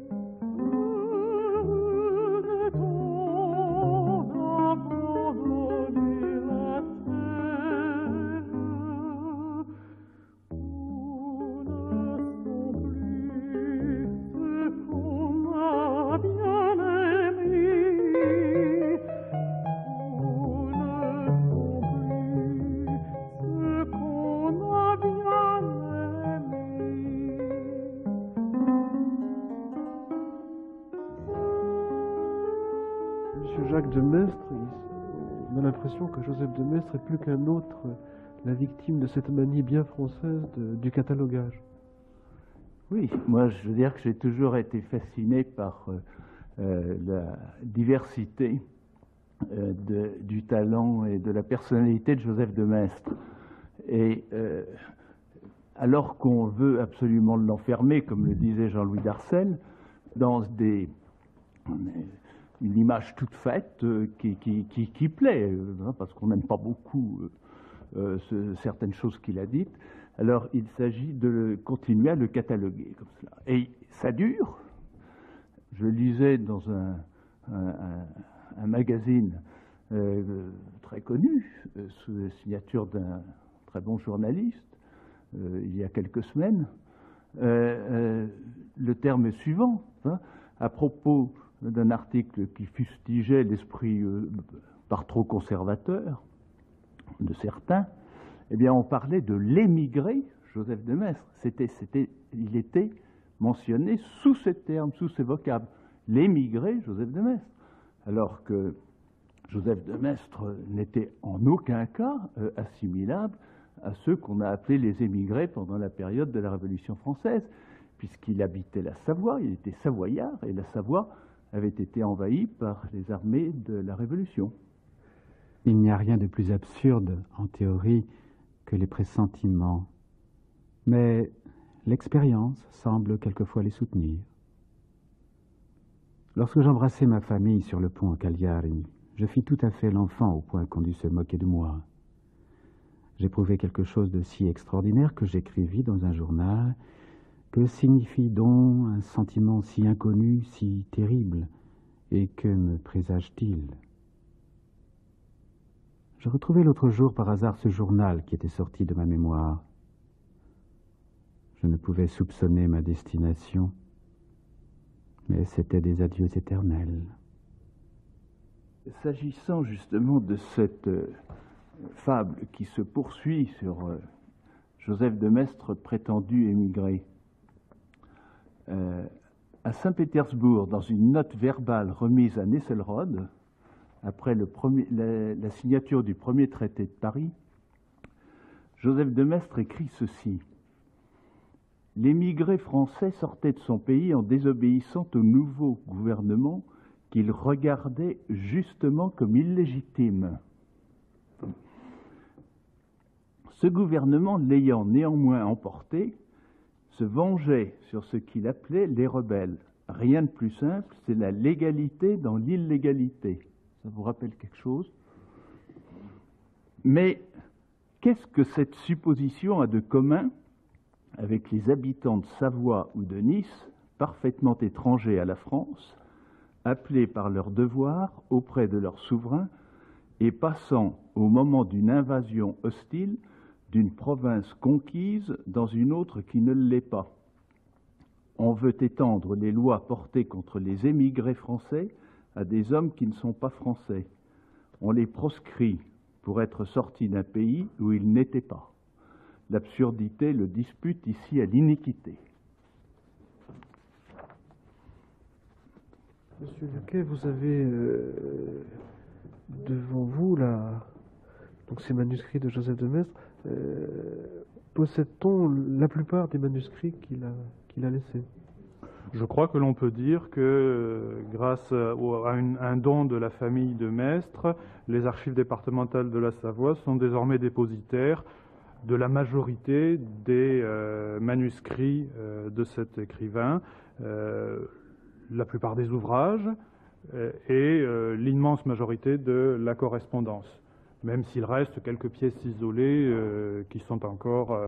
Jacques de Maistre, on a l'impression que Joseph de Maistre est plus qu'un autre la victime de cette manie bien française du catalogage. Oui, moi je veux dire que j'ai toujours été fasciné par la diversité du talent et de la personnalité de Joseph de Maistre. Et alors qu'on veut absolument l'enfermer, comme le disait Jean-Louis Darcel, dans une image toute faite qui plaît, parce qu'on n'aime pas beaucoup certaines choses qu'il a dites. Alors il s'agit de continuer à le cataloguer comme cela. Et ça dure. Je lisais dans un magazine très connu, sous la signature d'un très bon journaliste, il y a quelques semaines, le terme suivant, à propos d'un article qui fustigeait l'esprit par trop conservateur de certains, eh bien on parlait de l'émigré Joseph de Maistre. Il était mentionné sous ces termes, sous ces vocables, l'émigré Joseph de Maistre, alors que Joseph de Maistre n'était en aucun cas assimilable à ceux qu'on a appelés les émigrés pendant la période de la Révolution française, puisqu'il habitait la Savoie, il était savoyard, et la Savoie avait été envahie par les armées de la Révolution. Il n'y a rien de plus absurde, en théorie, que les pressentiments. Mais l'expérience semble quelquefois les soutenir. Lorsque j'embrassai ma famille sur le pont à Cagliari, je fis tout à fait l'enfant au point qu'on dut se moquer de moi. J'éprouvais quelque chose de si extraordinaire que j'écrivis dans un journal. Que signifie donc un sentiment si inconnu, si terrible, et que me présage-t-il? Je retrouvai l'autre jour par hasard ce journal qui était sorti de ma mémoire. Je ne pouvais soupçonner ma destination, mais c'étaient des adieux éternels. S'agissant justement de cette fable qui se poursuit sur Joseph de Maistre, prétendu émigré, à Saint-Pétersbourg, dans une note verbale remise à Nesselrode, après la signature du premier traité de Paris, Joseph de Maistre écrit ceci. L'émigré français sortait de son pays en désobéissant au nouveau gouvernement qu'il regardait justement comme illégitime. Ce gouvernement, l'ayant néanmoins emporté, se vengeait sur ce qu'il appelait les rebelles. Rien de plus simple, c'est la légalité dans l'illégalité. Ça vous rappelle quelque chose? Mais qu'est-ce que cette supposition a de commun avec les habitants de Savoie ou de Nice, parfaitement étrangers à la France, appelés par leur devoir auprès de leur souverain et passant, au moment d'une invasion hostile, d'une province conquise dans une autre qui ne l'est pas? On veut étendre les lois portées contre les émigrés français à des hommes qui ne sont pas français. On les proscrit pour être sortis d'un pays où ils n'étaient pas. L'absurdité le dispute ici à l'iniquité. Monsieur Luquet, vous avez devant vous donc ces manuscrits de Joseph de Maistre. Possède-t-on la plupart des manuscrits qu'il a laissés? Je crois que l'on peut dire que grâce à un don de la famille de Maistre, les archives départementales de la Savoie sont désormais dépositaires de la majorité des manuscrits de cet écrivain, la plupart des ouvrages et l'immense majorité de la correspondance, même s'il reste quelques pièces isolées qui sont encore...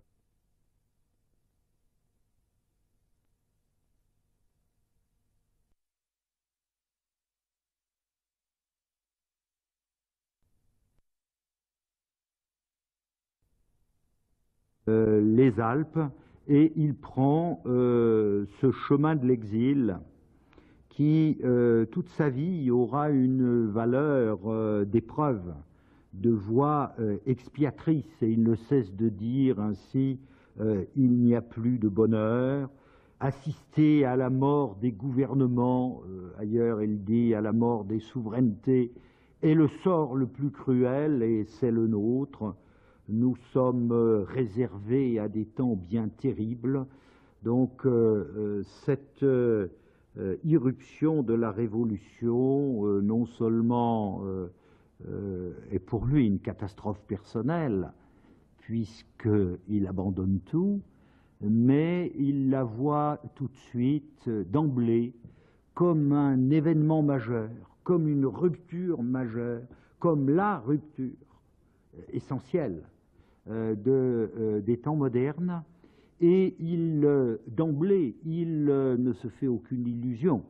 les Alpes, et il prend ce chemin de l'exil qui, toute sa vie, aura une valeur d'épreuve, de voie expiatrice, et il ne cesse de dire ainsi il n'y a plus de bonheur, assister à la mort des gouvernements, ailleurs il dit à la mort des souverainetés, est le sort le plus cruel, et c'est le nôtre. Nous sommes réservés à des temps bien terribles. Donc cette irruption de la Révolution, non seulement est pour lui une catastrophe personnelle, puisqu'il abandonne tout, mais il la voit tout de suite, d'emblée, comme un événement majeur, comme une rupture majeure, comme la rupture essentielle des temps modernes, et d'emblée, il ne se fait aucune illusion.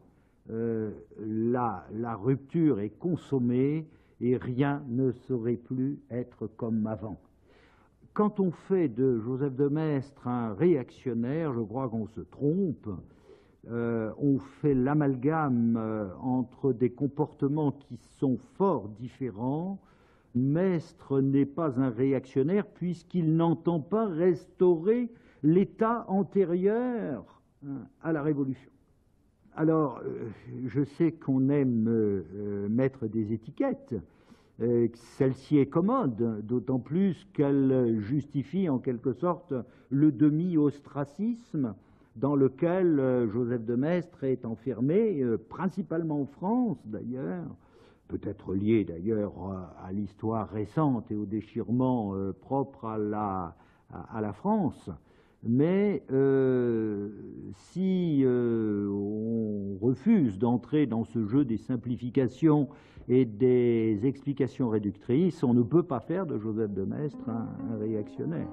La rupture est consommée et rien ne saurait plus être comme avant. Quand on fait de Joseph de Maistre un réactionnaire, je crois qu'on se trompe. On fait l'amalgame entre des comportements qui sont fort différents. Maistre n'est pas un réactionnaire puisqu'il n'entend pas restaurer l'état antérieur à la Révolution. Alors, je sais qu'on aime mettre des étiquettes. Celle-ci est commode, d'autant plus qu'elle justifie en quelque sorte le demi-ostracisme dans lequel Joseph de Maistre est enfermé, principalement en France d'ailleurs, peut-être lié d'ailleurs à l'histoire récente et au déchirement propre à la France. Mais si on refuse d'entrer dans ce jeu des simplifications et des explications réductrices, on ne peut pas faire de Joseph de Maistre un réactionnaire.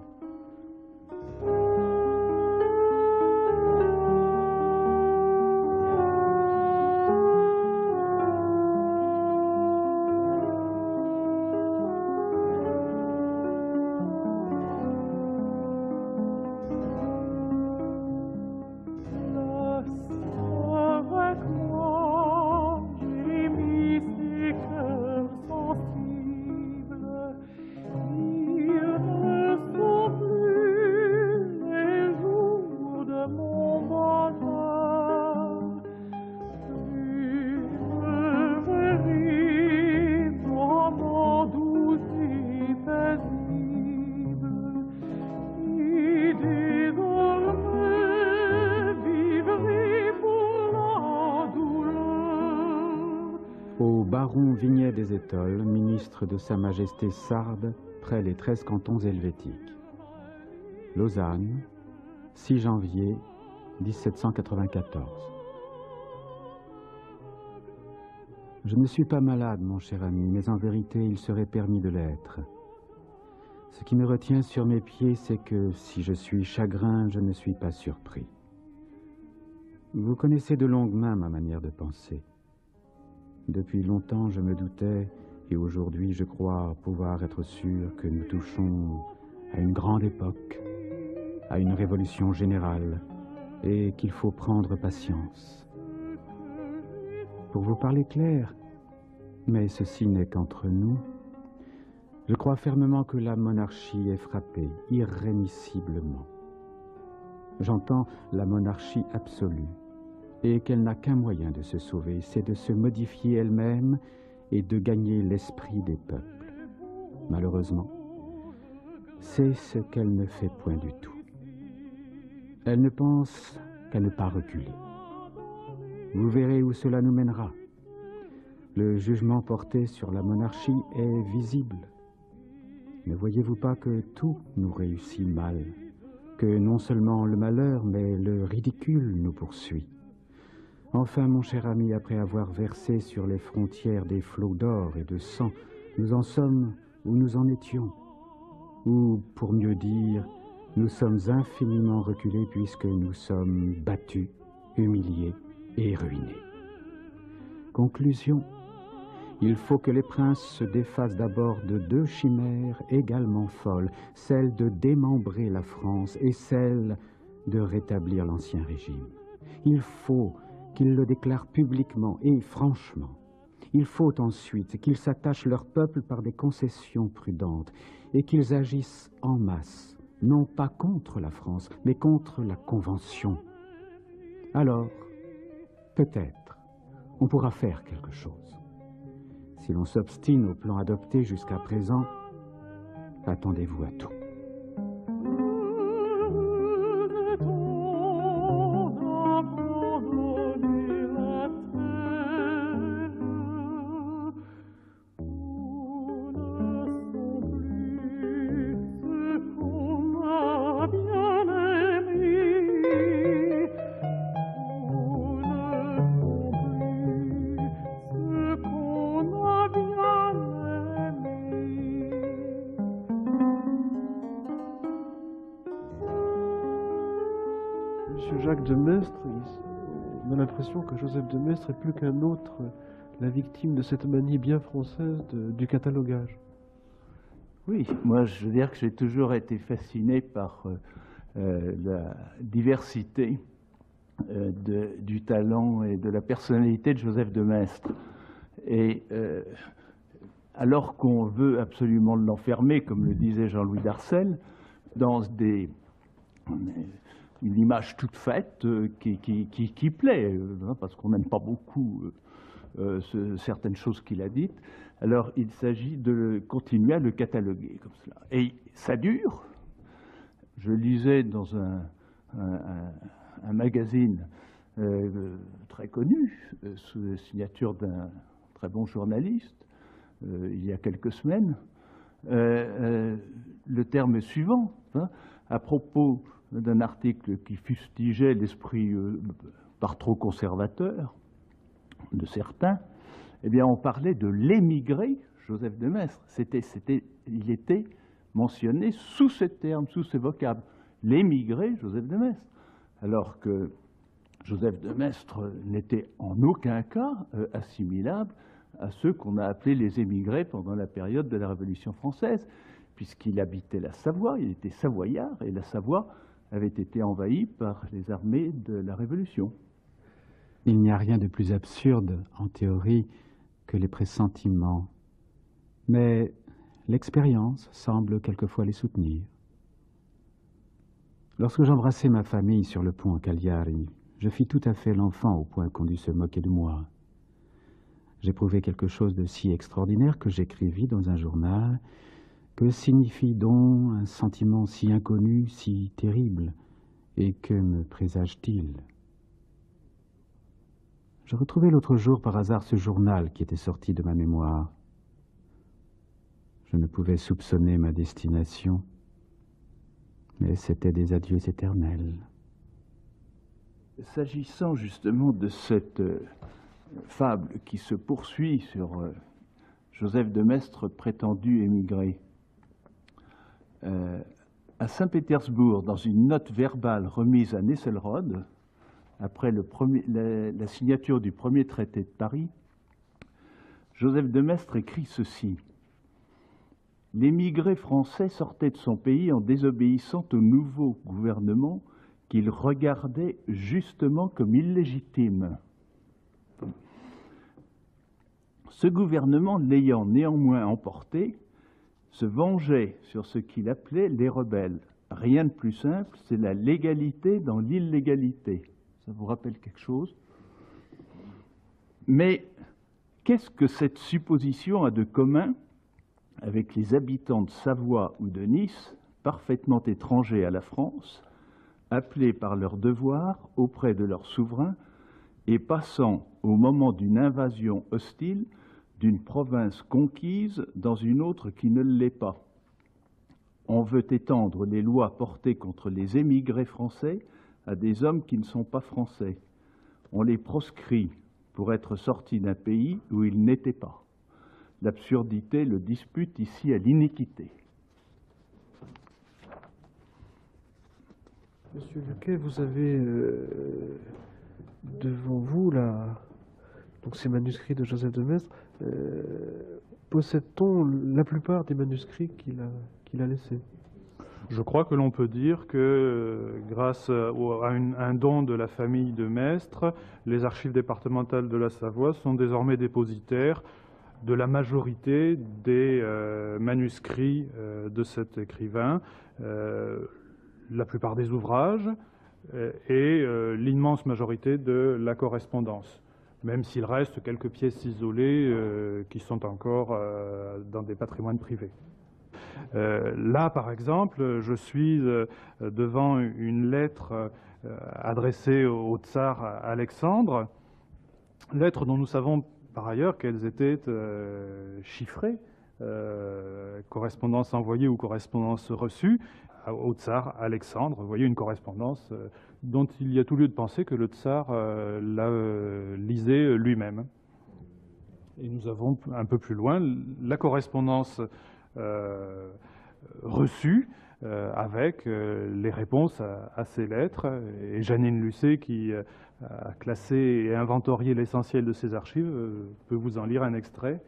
baron Vignet des Étoles, ministre de Sa Majesté Sarde, près les 13 cantons helvétiques. Lausanne, 6 janvier 1794. Je ne suis pas malade, mon cher ami, mais en vérité, il serait permis de l'être. Ce qui me retient sur mes pieds, c'est que si je suis chagrin, je ne suis pas surpris. Vous connaissez de longue main ma manière de penser. Depuis longtemps, je me doutais, et aujourd'hui, je crois pouvoir être sûr que nous touchons à une grande époque, à une révolution générale, et qu'il faut prendre patience. Pour vous parler clair, mais ceci n'est qu'entre nous, je crois fermement que la monarchie est frappée, irrémissiblement. J'entends la monarchie absolue, et qu'elle n'a qu'un moyen de se sauver, c'est de se modifier elle-même et de gagner l'esprit des peuples. Malheureusement, c'est ce qu'elle ne fait point du tout. Elle ne pense qu'à ne pas reculer. Vous verrez où cela nous mènera. Le jugement porté sur la monarchie est visible. Ne voyez-vous pas que tout nous réussit mal, que non seulement le malheur, mais le ridicule nous poursuit? Enfin, mon cher ami, après avoir versé sur les frontières des flots d'or et de sang, nous en sommes où nous en étions. Ou, pour mieux dire, nous sommes infiniment reculés puisque nous sommes battus, humiliés et ruinés. Conclusion, il faut que les princes se défassent d'abord de deux chimères également folles, celle de démembrer la France et celle de rétablir l'Ancien Régime. Il faut qu'ils le déclarent publiquement et franchement. Il faut ensuite qu'ils s'attachent leur peuple par des concessions prudentes et qu'ils agissent en masse, non pas contre la France, mais contre la Convention. Alors, peut-être, on pourra faire quelque chose. Si l'on s'obstine au plan adopté jusqu'à présent, attendez-vous à tout. Jacques de Maistre, on a l'impression que Joseph de Maistre est plus qu'un autre la victime de cette manie bien française du catalogage. Oui, moi je veux dire que j'ai toujours été fasciné par la diversité du talent et de la personnalité de Joseph de Maistre. Et alors qu'on veut absolument l'enfermer, comme le disait Jean-Louis Darcel, dans une image toute faite qui plaît, parce qu'on n'aime pas beaucoup certaines choses qu'il a dites. Alors il s'agit de continuer à le cataloguer comme cela. Et ça dure. Je lisais dans un magazine très connu, sous la signature d'un très bon journaliste, il y a quelques semaines, le terme suivant, à propos d'un article qui fustigeait l'esprit par trop conservateur de certains, eh bien on parlait de l'émigré Joseph de Maistre. Il était mentionné sous ces termes, sous ces vocables, l'émigré Joseph de Maistre, alors que Joseph de Maistre n'était en aucun cas assimilable à ceux qu'on a appelés les émigrés pendant la période de la Révolution française, puisqu'il habitait la Savoie, il était savoyard, et la Savoie avait été envahie par les armées de la Révolution. Il n'y a rien de plus absurde, en théorie, que les pressentiments. Mais l'expérience semble quelquefois les soutenir. Lorsque j'embrassai ma famille sur le pont Cagliari, je fis tout à fait l'enfant au point qu'on dut se moquer de moi. J'éprouvai quelque chose de si extraordinaire que j'écrivis dans un journal. Que signifie donc un sentiment si inconnu, si terrible, et que me présage-t-il? Je retrouvais l'autre jour par hasard ce journal qui était sorti de ma mémoire. Je ne pouvais soupçonner ma destination, mais c'était des adieux éternels. S'agissant justement de cette fable qui se poursuit sur Joseph de Maistre, prétendu émigré, à Saint-Pétersbourg, dans une note verbale remise à Nesselrode, après la signature du premier traité de Paris, Joseph de Maistre écrit ceci. « L'émigré français sortait de son pays en désobéissant au nouveau gouvernement qu'il regardait justement comme illégitime. Ce gouvernement, l'ayant néanmoins emporté, se vengeait sur ce qu'il appelait les rebelles. Rien de plus simple, c'est la légalité dans l'illégalité. » Ça vous rappelle quelque chose? Mais qu'est-ce que cette supposition a de commun avec les habitants de Savoie ou de Nice, parfaitement étrangers à la France, appelés par leur devoir auprès de leur souverain et passant, au moment d'une invasion hostile, d'une province conquise dans une autre qui ne l'est pas? On veut étendre les lois portées contre les émigrés français à des hommes qui ne sont pas français. On les proscrit pour être sortis d'un pays où ils n'étaient pas. L'absurdité le dispute ici à l'iniquité. Monsieur Luquet, vous avez devant vous donc ces manuscrits de Joseph de Maistre. Possède-t-on la plupart des manuscrits qu'il a laissés? Je crois que l'on peut dire que grâce à un don de la famille de Maistre, les archives départementales de la Savoie sont désormais dépositaires de la majorité des manuscrits de cet écrivain, la plupart des ouvrages et l'immense majorité de la correspondance, même s'il reste quelques pièces isolées qui sont encore dans des patrimoines privés. Là, par exemple, je suis devant une lettre adressée au tsar Alexandre, lettre dont nous savons par ailleurs qu'elles étaient chiffrées, correspondance envoyée ou correspondance reçue, au tsar Alexandre. Vous voyez, une correspondance dont il y a tout lieu de penser que le tsar la lisait lui-même. Et nous avons un peu plus loin la correspondance reçue avec les réponses à ces lettres. Et Jeannine Lucet, qui a classé et inventorié l'essentiel de ces archives, peut vous en lire un extrait.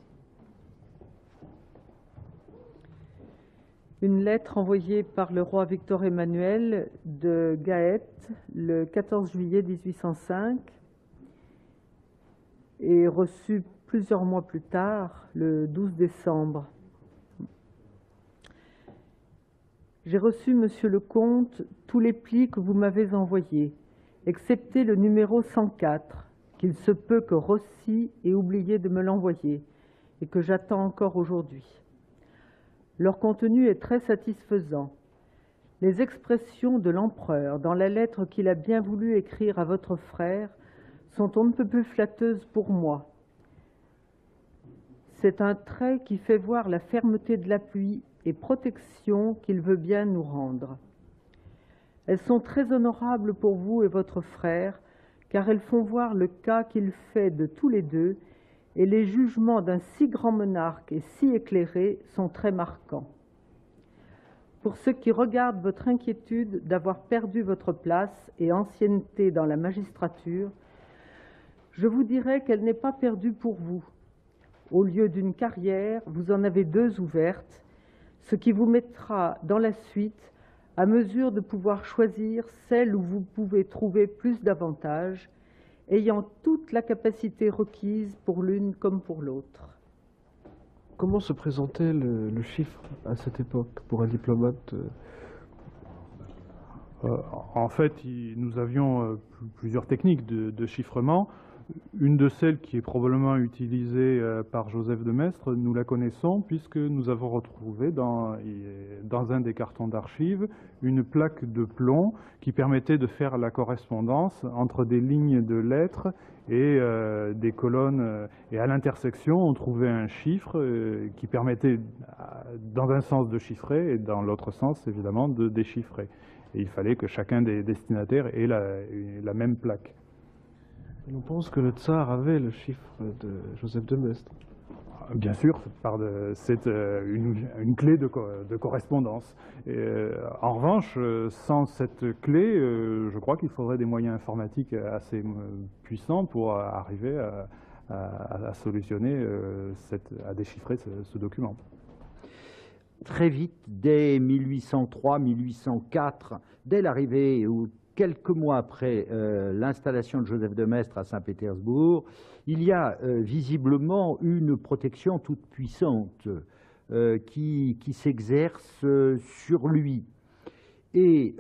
Une lettre envoyée par le roi Victor Emmanuel de Gaète le 14 juillet 1805 et reçue plusieurs mois plus tard, le 12 décembre. J'ai reçu, monsieur le comte, tous les plis que vous m'avez envoyés, excepté le numéro 104, qu'il se peut que Rossi ait oublié de me l'envoyer et que j'attends encore aujourd'hui. Leur contenu est très satisfaisant. Les expressions de l'empereur dans la lettre qu'il a bien voulu écrire à votre frère sont on ne peut plus flatteuses pour moi. C'est un trait qui fait voir la fermeté de l'appui et protection qu'il veut bien nous rendre. Elles sont très honorables pour vous et votre frère, car elles font voir le cas qu'il fait de tous les deux, et les jugements d'un si grand monarque et si éclairé sont très marquants. Pour ce qui regarde votre inquiétude d'avoir perdu votre place et ancienneté dans la magistrature, je vous dirai qu'elle n'est pas perdue pour vous. Au lieu d'une carrière, vous en avez deux ouvertes, ce qui vous mettra dans la suite à mesure de pouvoir choisir celle où vous pouvez trouver plus d'avantages, ayant toute la capacité requise pour l'une comme pour l'autre. Comment se présentait le chiffre à cette époque pour un diplomate? En fait, nous avions plusieurs techniques de chiffrement. Une de celles qui est probablement utilisée par Joseph de Maistre, nous la connaissons puisque nous avons retrouvé dans un des cartons d'archives une plaque de plomb qui permettait de faire la correspondance entre des lignes de lettres et des colonnes. Et à l'intersection, on trouvait un chiffre qui permettait dans un sens de chiffrer et dans l'autre sens, évidemment, de déchiffrer. Et il fallait que chacun des destinataires ait la même plaque. On pense que le tsar avait le chiffre de Joseph de Maistre. Bien sûr, c'est une clé de correspondance. En revanche, sans cette clé, je crois qu'il faudrait des moyens informatiques assez puissants pour arriver à solutionner, à déchiffrer ce document. Très vite, dès 1803-1804, dès l'arrivée ou quelques mois après l'installation de Joseph de Maistre à Saint-Pétersbourg, il y a visiblement une protection toute puissante qui s'exerce sur lui. Et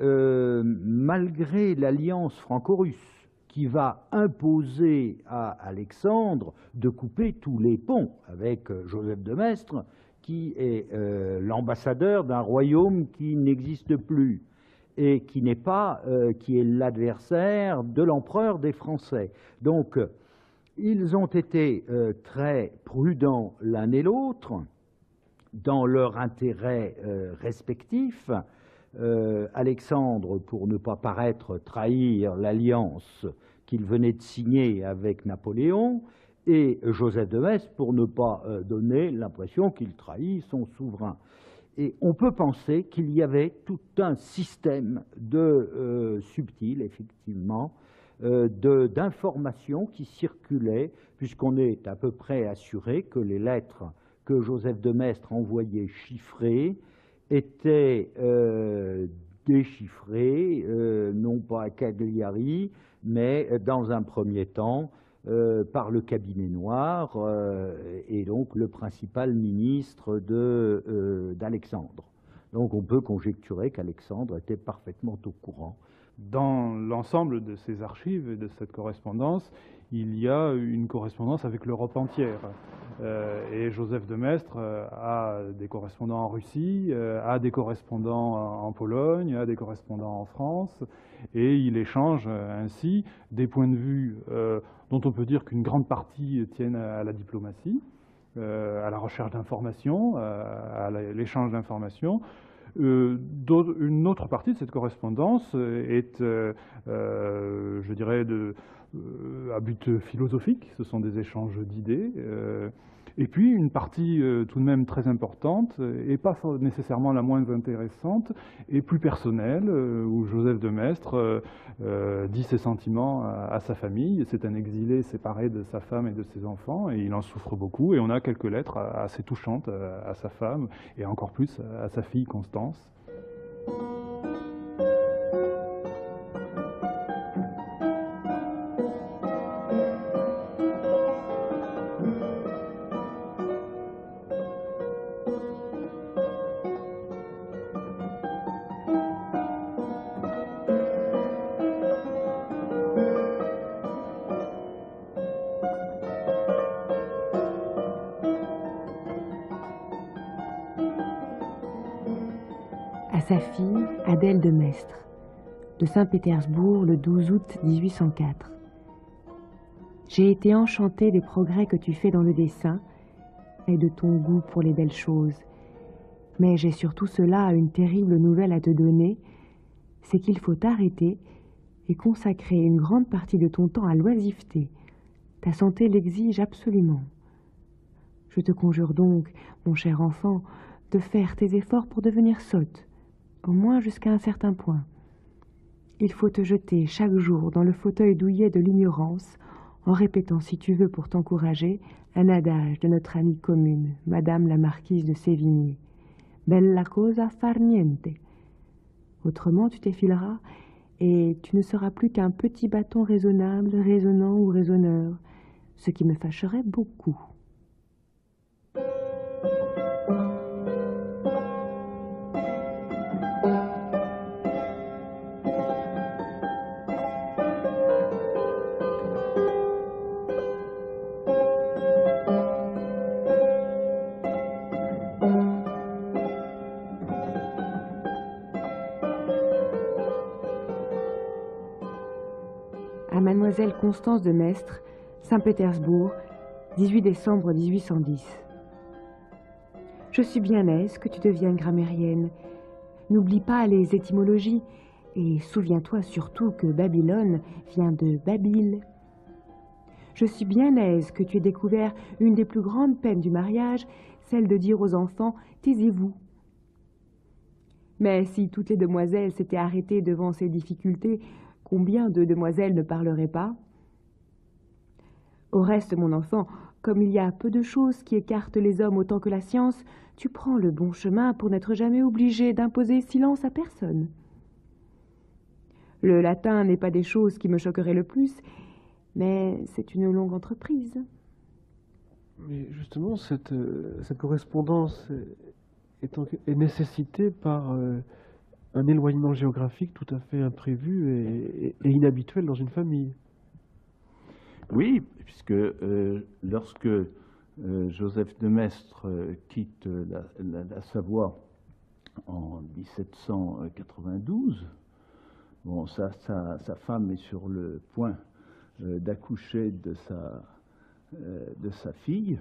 malgré l'alliance franco-russe qui va imposer à Alexandre de couper tous les ponts avec Joseph de Maistre, qui est l'ambassadeur d'un royaume qui n'existe plus, et qui n'est pas, qui est l'adversaire de l'empereur des Français. Donc, ils ont été très prudents l'un et l'autre dans leur intérêt respectif. Alexandre, pour ne pas paraître trahir l'alliance qu'il venait de signer avec Napoléon, et Joseph de Maistre, pour ne pas donner l'impression qu'il trahit son souverain. Et on peut penser qu'il y avait tout un système subtil, effectivement, d'informations qui circulaient, puisqu'on est à peu près assuré que les lettres que Joseph de Maistre envoyait chiffrées étaient déchiffrées, non pas à Cagliari, mais dans un premier temps, par le cabinet noir et donc le principal ministre d'Alexandre. Donc on peut conjecturer qu'Alexandre était parfaitement au courant. Dans l'ensemble de ces archives et de cette correspondance, il y a une correspondance avec l'Europe entière. Et Joseph de Maistre a des correspondants en Russie, a des correspondants en Pologne, a des correspondants en France, et il échange ainsi des points de vue dont on peut dire qu'une grande partie tiennent à la diplomatie, à la recherche d'informations, à l'échange d'informations. Une autre partie de cette correspondance est, je dirais, à but philosophique. Ce sont des échanges d'idées. Et puis une partie tout de même très importante, et pas nécessairement la moins intéressante, et plus personnelle, où Joseph de Maistre dit ses sentiments à sa famille. C'est un exilé séparé de sa femme et de ses enfants, et il en souffre beaucoup. Et on a quelques lettres assez touchantes à sa femme, et encore plus à sa fille Constance. À sa fille, Adèle de Maistre, de Saint-Pétersbourg, le 12 août 1804. J'ai été enchantée des progrès que tu fais dans le dessin et de ton goût pour les belles choses. Mais j'ai surtout cela une terrible nouvelle à te donner, c'est qu'il faut arrêter et consacrer une grande partie de ton temps à l'oisiveté. Ta santé l'exige absolument. Je te conjure donc, mon cher enfant, de faire tes efforts pour devenir sotte, au moins jusqu'à un certain point. Il faut te jeter chaque jour dans le fauteuil douillet de l'ignorance, en répétant, si tu veux pour t'encourager, un adage de notre amie commune, Madame la marquise de Sévigné. Bella cosa far niente. Autrement, tu t'effileras et tu ne seras plus qu'un petit bâton raisonnable, raisonnant ou raisonneur, ce qui me fâcherait beaucoup. mademoiselle Constance de Maistre, Saint-Pétersbourg, 18 décembre 1810. Je suis bien aise que tu deviennes grammairienne. N'oublie pas les étymologies et souviens-toi surtout que Babylone vient de Babyle. Je suis bien aise que tu aies découvert une des plus grandes peines du mariage, celle de dire aux enfants « taisez-vous ». Mais si toutes les demoiselles s'étaient arrêtées devant ces difficultés, combien de demoiselles ne parleraient pas? Au reste, mon enfant, comme il y a peu de choses qui écartent les hommes autant que la science, tu prends le bon chemin pour n'être jamais obligé d'imposer silence à personne. Le latin n'est pas des choses qui me choqueraient le plus, mais c'est une longue entreprise. Mais justement, cette correspondance est nécessitée par un éloignement géographique tout à fait imprévu et inhabituel dans une famille. Oui, puisque lorsque Joseph de Maistre quitte la Savoie en 1792, bon, sa femme est sur le point d'accoucher de sa fille,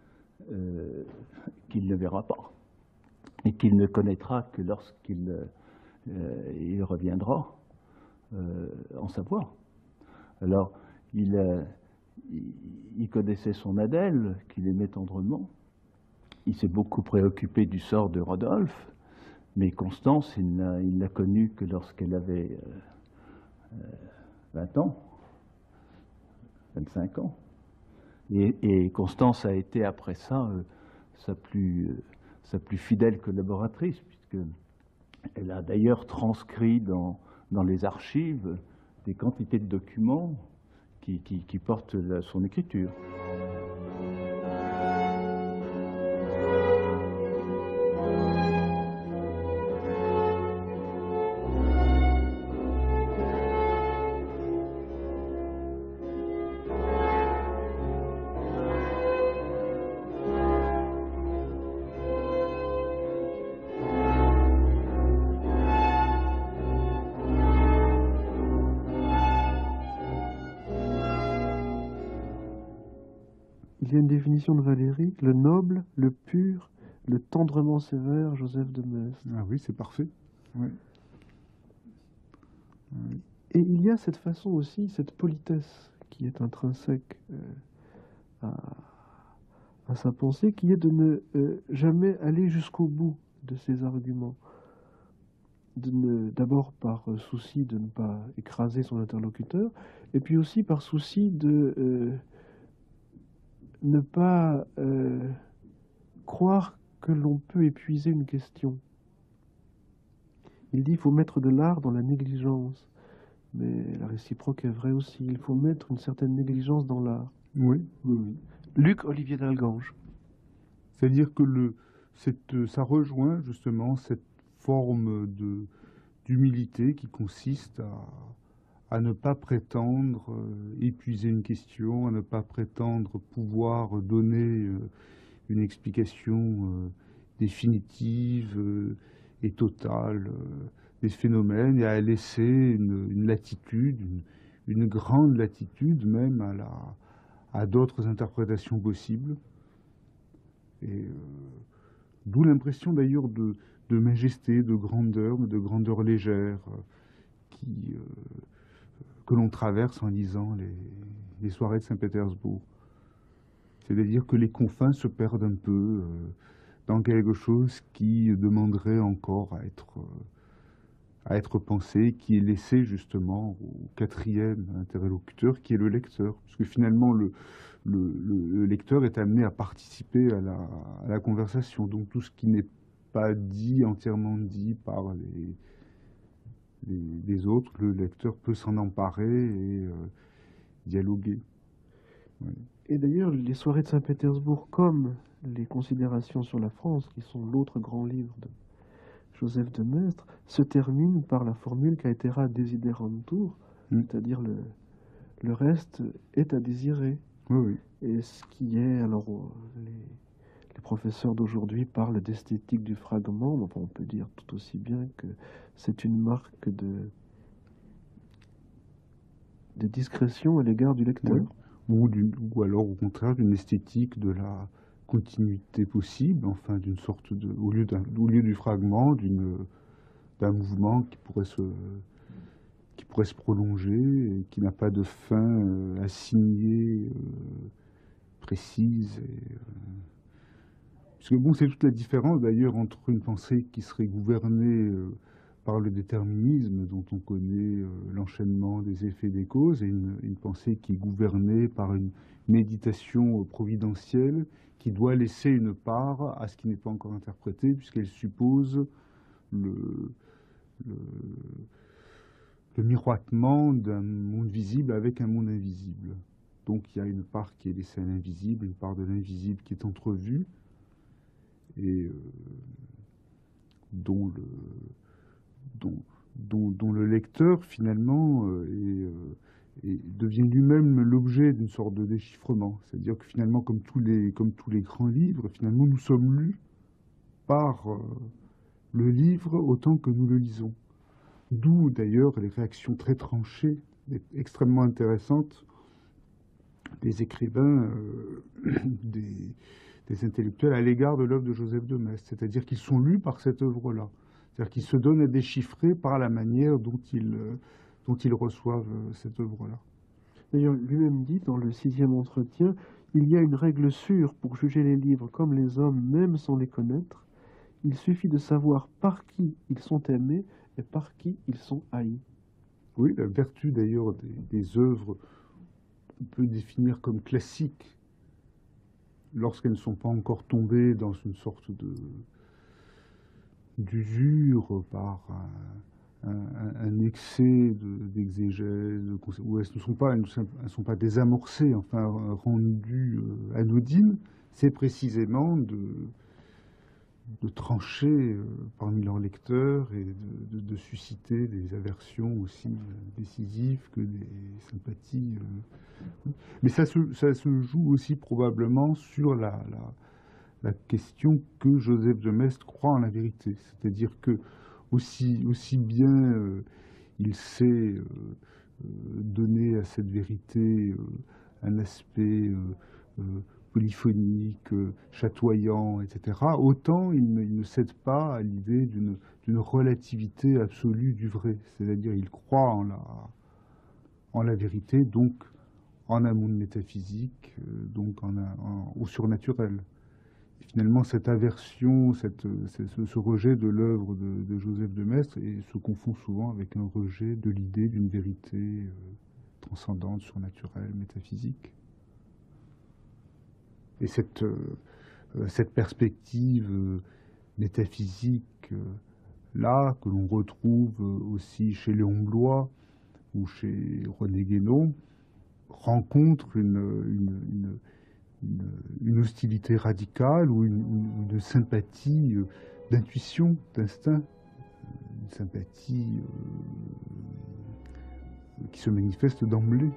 qu'il ne verra pas et qu'il ne connaîtra que lorsqu'il il reviendra en Savoie. Alors, il connaissait son Adèle, qu'il aimait tendrement. Il s'est beaucoup préoccupé du sort de Rodolphe, mais Constance, il n'a connue que lorsqu'elle avait 20 ans, 25 ans. Et Constance a été, après ça, sa plus fidèle collaboratrice, puisqu'elle a d'ailleurs transcrit dans les archives des quantités de documents qui portent son écriture. Il y a une définition de Valéry: le noble, le pur, le tendrement sévère, Joseph de Maistre. Ah oui, c'est parfait. Oui. Oui. Et il y a cette façon aussi, cette politesse qui est intrinsèque à sa pensée, qui est de ne jamais aller jusqu'au bout de ses arguments. D'abord par souci de ne pas écraser son interlocuteur, et puis aussi par souci de ne pas croire que l'on peut épuiser une question. Il dit qu'il faut mettre de l'art dans la négligence, mais la réciproque est vraie aussi. Il faut mettre une certaine négligence dans l'art. Oui, oui, oui. Luc Olivier d'Algange. C'est-à-dire que ça rejoint justement cette forme d'humilité qui consiste à ne pas prétendre épuiser une question, à ne pas prétendre pouvoir donner une explication définitive et totale des phénomènes, et à laisser une latitude, une grande latitude même à d'autres interprétations possibles. Et d'où l'impression d'ailleurs de majesté, de grandeur légère que l'on traverse en lisant les soirées de Saint-Pétersbourg. C'est-à-dire que les confins se perdent un peu dans quelque chose qui demanderait encore à être pensé, qui est laissé justement au quatrième interlocuteur, qui est le lecteur. Parce que finalement, le lecteur est amené à participer à la conversation. Donc tout ce qui n'est pas dit, entièrement dit par les autres, le lecteur peut s'en emparer et dialoguer. Ouais. Et d'ailleurs, les soirées de Saint-Pétersbourg, comme les considérations sur la France, qui sont l'autre grand livre de Joseph de Maistre, se terminent par la formule caetera desiderantur, c'est-à-dire le reste est à désirer. Oui, oui. Et ce qui est, alors, les professeurs d'aujourd'hui parlent d'esthétique du fragment, mais on peut dire tout aussi bien que c'est une marque de discrétion à l'égard du lecteur. Oui. Ou alors au contraire d'une esthétique de la continuité possible, enfin d'une sorte de, au lieu du fragment, d'un mouvement qui pourrait se prolonger et qui n'a pas de fin assignée, précise. Parce que bon, c'est toute la différence d'ailleurs entre une pensée qui serait gouvernée par le déterminisme dont on connaît l'enchaînement des effets et des causes, et une pensée qui est gouvernée par une méditation providentielle qui doit laisser une part à ce qui n'est pas encore interprété, puisqu'elle suppose le miroitement d'un monde visible avec un monde invisible. Donc il y a une part qui est laissée à l'invisible, une part de l'invisible qui est entrevue, et dont le lecteur finalement devient lui-même l'objet d'une sorte de déchiffrement. C'est-à-dire que finalement, comme tous les grands livres, finalement nous sommes lus par le livre autant que nous le lisons. D'où d'ailleurs les réactions très tranchées, extrêmement intéressantes des écrivains, des intellectuels à l'égard de l'œuvre de Joseph de Maistre. C'est-à-dire qu'ils sont lus par cette œuvre-là. C'est-à-dire qu'ils se donnent à déchiffrer par la manière dont ils reçoivent cette œuvre-là. D'ailleurs, lui-même dit dans le 6e entretien, il y a une règle sûre pour juger les livres comme les hommes, même sans les connaître. Il suffit de savoir par qui ils sont aimés et par qui ils sont haïs. Oui, la vertu d'ailleurs des œuvres, on peut définir comme classiques, lorsqu'elles ne sont pas encore tombées dans une sorte d'usure par un excès d'exégèse, où elles ne sont pas désamorcées, enfin rendues anodines, c'est précisément de trancher parmi leurs lecteurs et de susciter des aversions aussi décisives que des sympathies. Mais ça se joue aussi probablement sur la question que Joseph de Maistre croit en la vérité. C'est-à-dire que aussi bien il sait donner à cette vérité un aspect polyphonique, chatoyant, etc., autant il ne cède pas à l'idée d'une relativité absolue du vrai. C'est-à-dire il croit en la vérité, donc en un monde métaphysique, donc au surnaturel. Et finalement, cette aversion, ce rejet de l'œuvre de Joseph de Maistre se confond souvent avec un rejet de l'idée d'une vérité transcendante, surnaturelle, métaphysique. Et cette perspective métaphysique là, que l'on retrouve aussi chez Léon Bloy ou chez René Guénon, rencontre une hostilité radicale ou une sympathie d'intuition, d'instinct, une sympathie qui se manifeste d'emblée.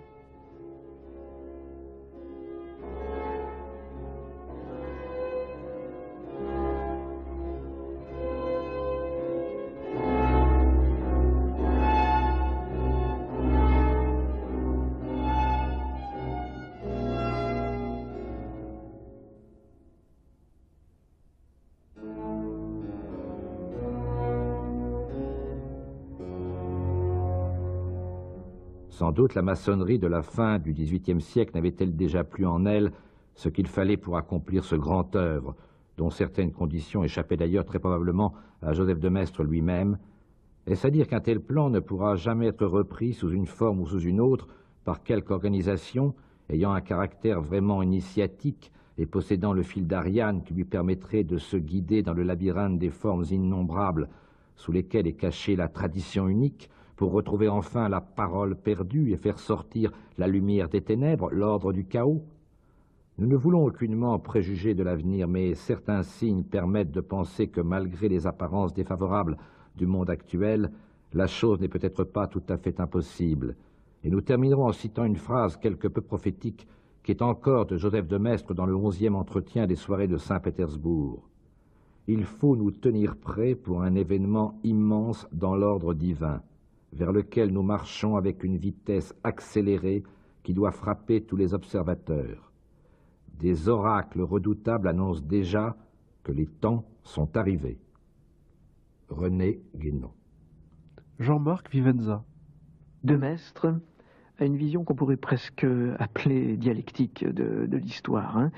Sans doute la maçonnerie de la fin du XVIIIe siècle n'avait-elle déjà plus en elle ce qu'il fallait pour accomplir ce grand œuvre, dont certaines conditions échappaient d'ailleurs très probablement à Joseph de Maistre lui-même. Est-ce à dire qu'un tel plan ne pourra jamais être repris sous une forme ou sous une autre par quelque organisation ayant un caractère vraiment initiatique et possédant le fil d'Ariane qui lui permettrait de se guider dans le labyrinthe des formes innombrables sous lesquelles est cachée la tradition unique, pour retrouver enfin la parole perdue et faire sortir la lumière des ténèbres, l'ordre du chaos? Nous ne voulons aucunement préjuger de l'avenir, mais certains signes permettent de penser que malgré les apparences défavorables du monde actuel, la chose n'est peut-être pas tout à fait impossible. Et nous terminerons en citant une phrase quelque peu prophétique qui est encore de Joseph de Maistre dans le 11e entretien des soirées de Saint-Pétersbourg. Il faut nous tenir prêts pour un événement immense dans l'ordre divin. vers lequel nous marchons avec une vitesse accélérée qui doit frapper tous les observateurs. Des oracles redoutables annoncent déjà que les temps sont arrivés. René Guénon. Jean-Marc Vivenza. De Maistre a une vision qu'on pourrait presque appeler dialectique de l'histoire. Hein.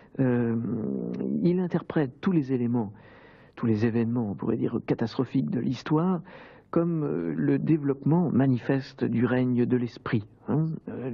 Il interprète tous les éléments, tous les événements, on pourrait dire catastrophiques de l'histoire, comme le développement manifeste du règne de l'esprit. Hein.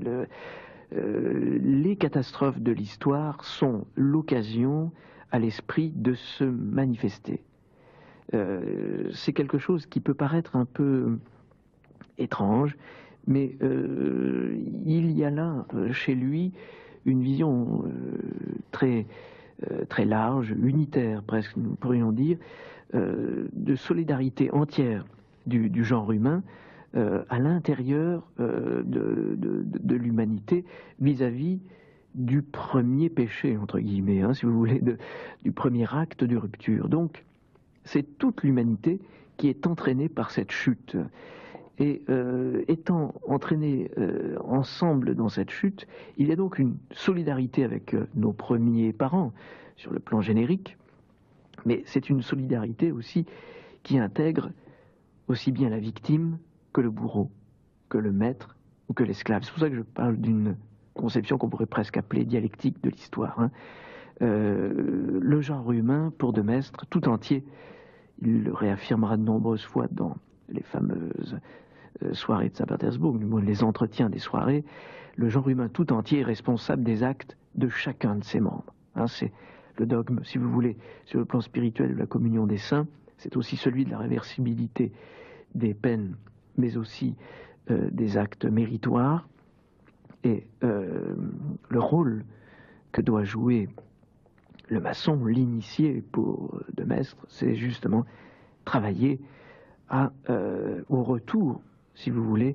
Les catastrophes de l'histoire sont l'occasion à l'esprit de se manifester. C'est quelque chose qui peut paraître un peu étrange, mais il y a là, chez lui, une vision très large, unitaire presque, nous pourrions dire, de solidarité entière du genre humain à l'intérieur de l'humanité vis-à-vis du premier péché, entre guillemets, hein, si vous voulez, du premier acte de rupture. Donc, c'est toute l'humanité qui est entraînée par cette chute. Et étant entraînés ensemble dans cette chute, il y a donc une solidarité avec nos premiers parents sur le plan générique, mais c'est une solidarité aussi qui intègre aussi bien la victime que le bourreau, que le maître ou que l'esclave. C'est pour ça que je parle d'une conception qu'on pourrait presque appeler dialectique de l'histoire. Hein. Le genre humain, pour de Maistre, tout entier, il le réaffirmera de nombreuses fois dans les fameuses soirées de Saint-Pétersbourg, du moins les entretiens des soirées, le genre humain tout entier est responsable des actes de chacun de ses membres. Hein, c'est le dogme, si vous voulez, sur le plan spirituel de la communion des saints, c'est aussi celui de la réversibilité des peines, mais aussi des actes méritoires. Et le rôle que doit jouer le maçon, l'initié pour de Maistre, c'est justement travailler au retour, si vous voulez,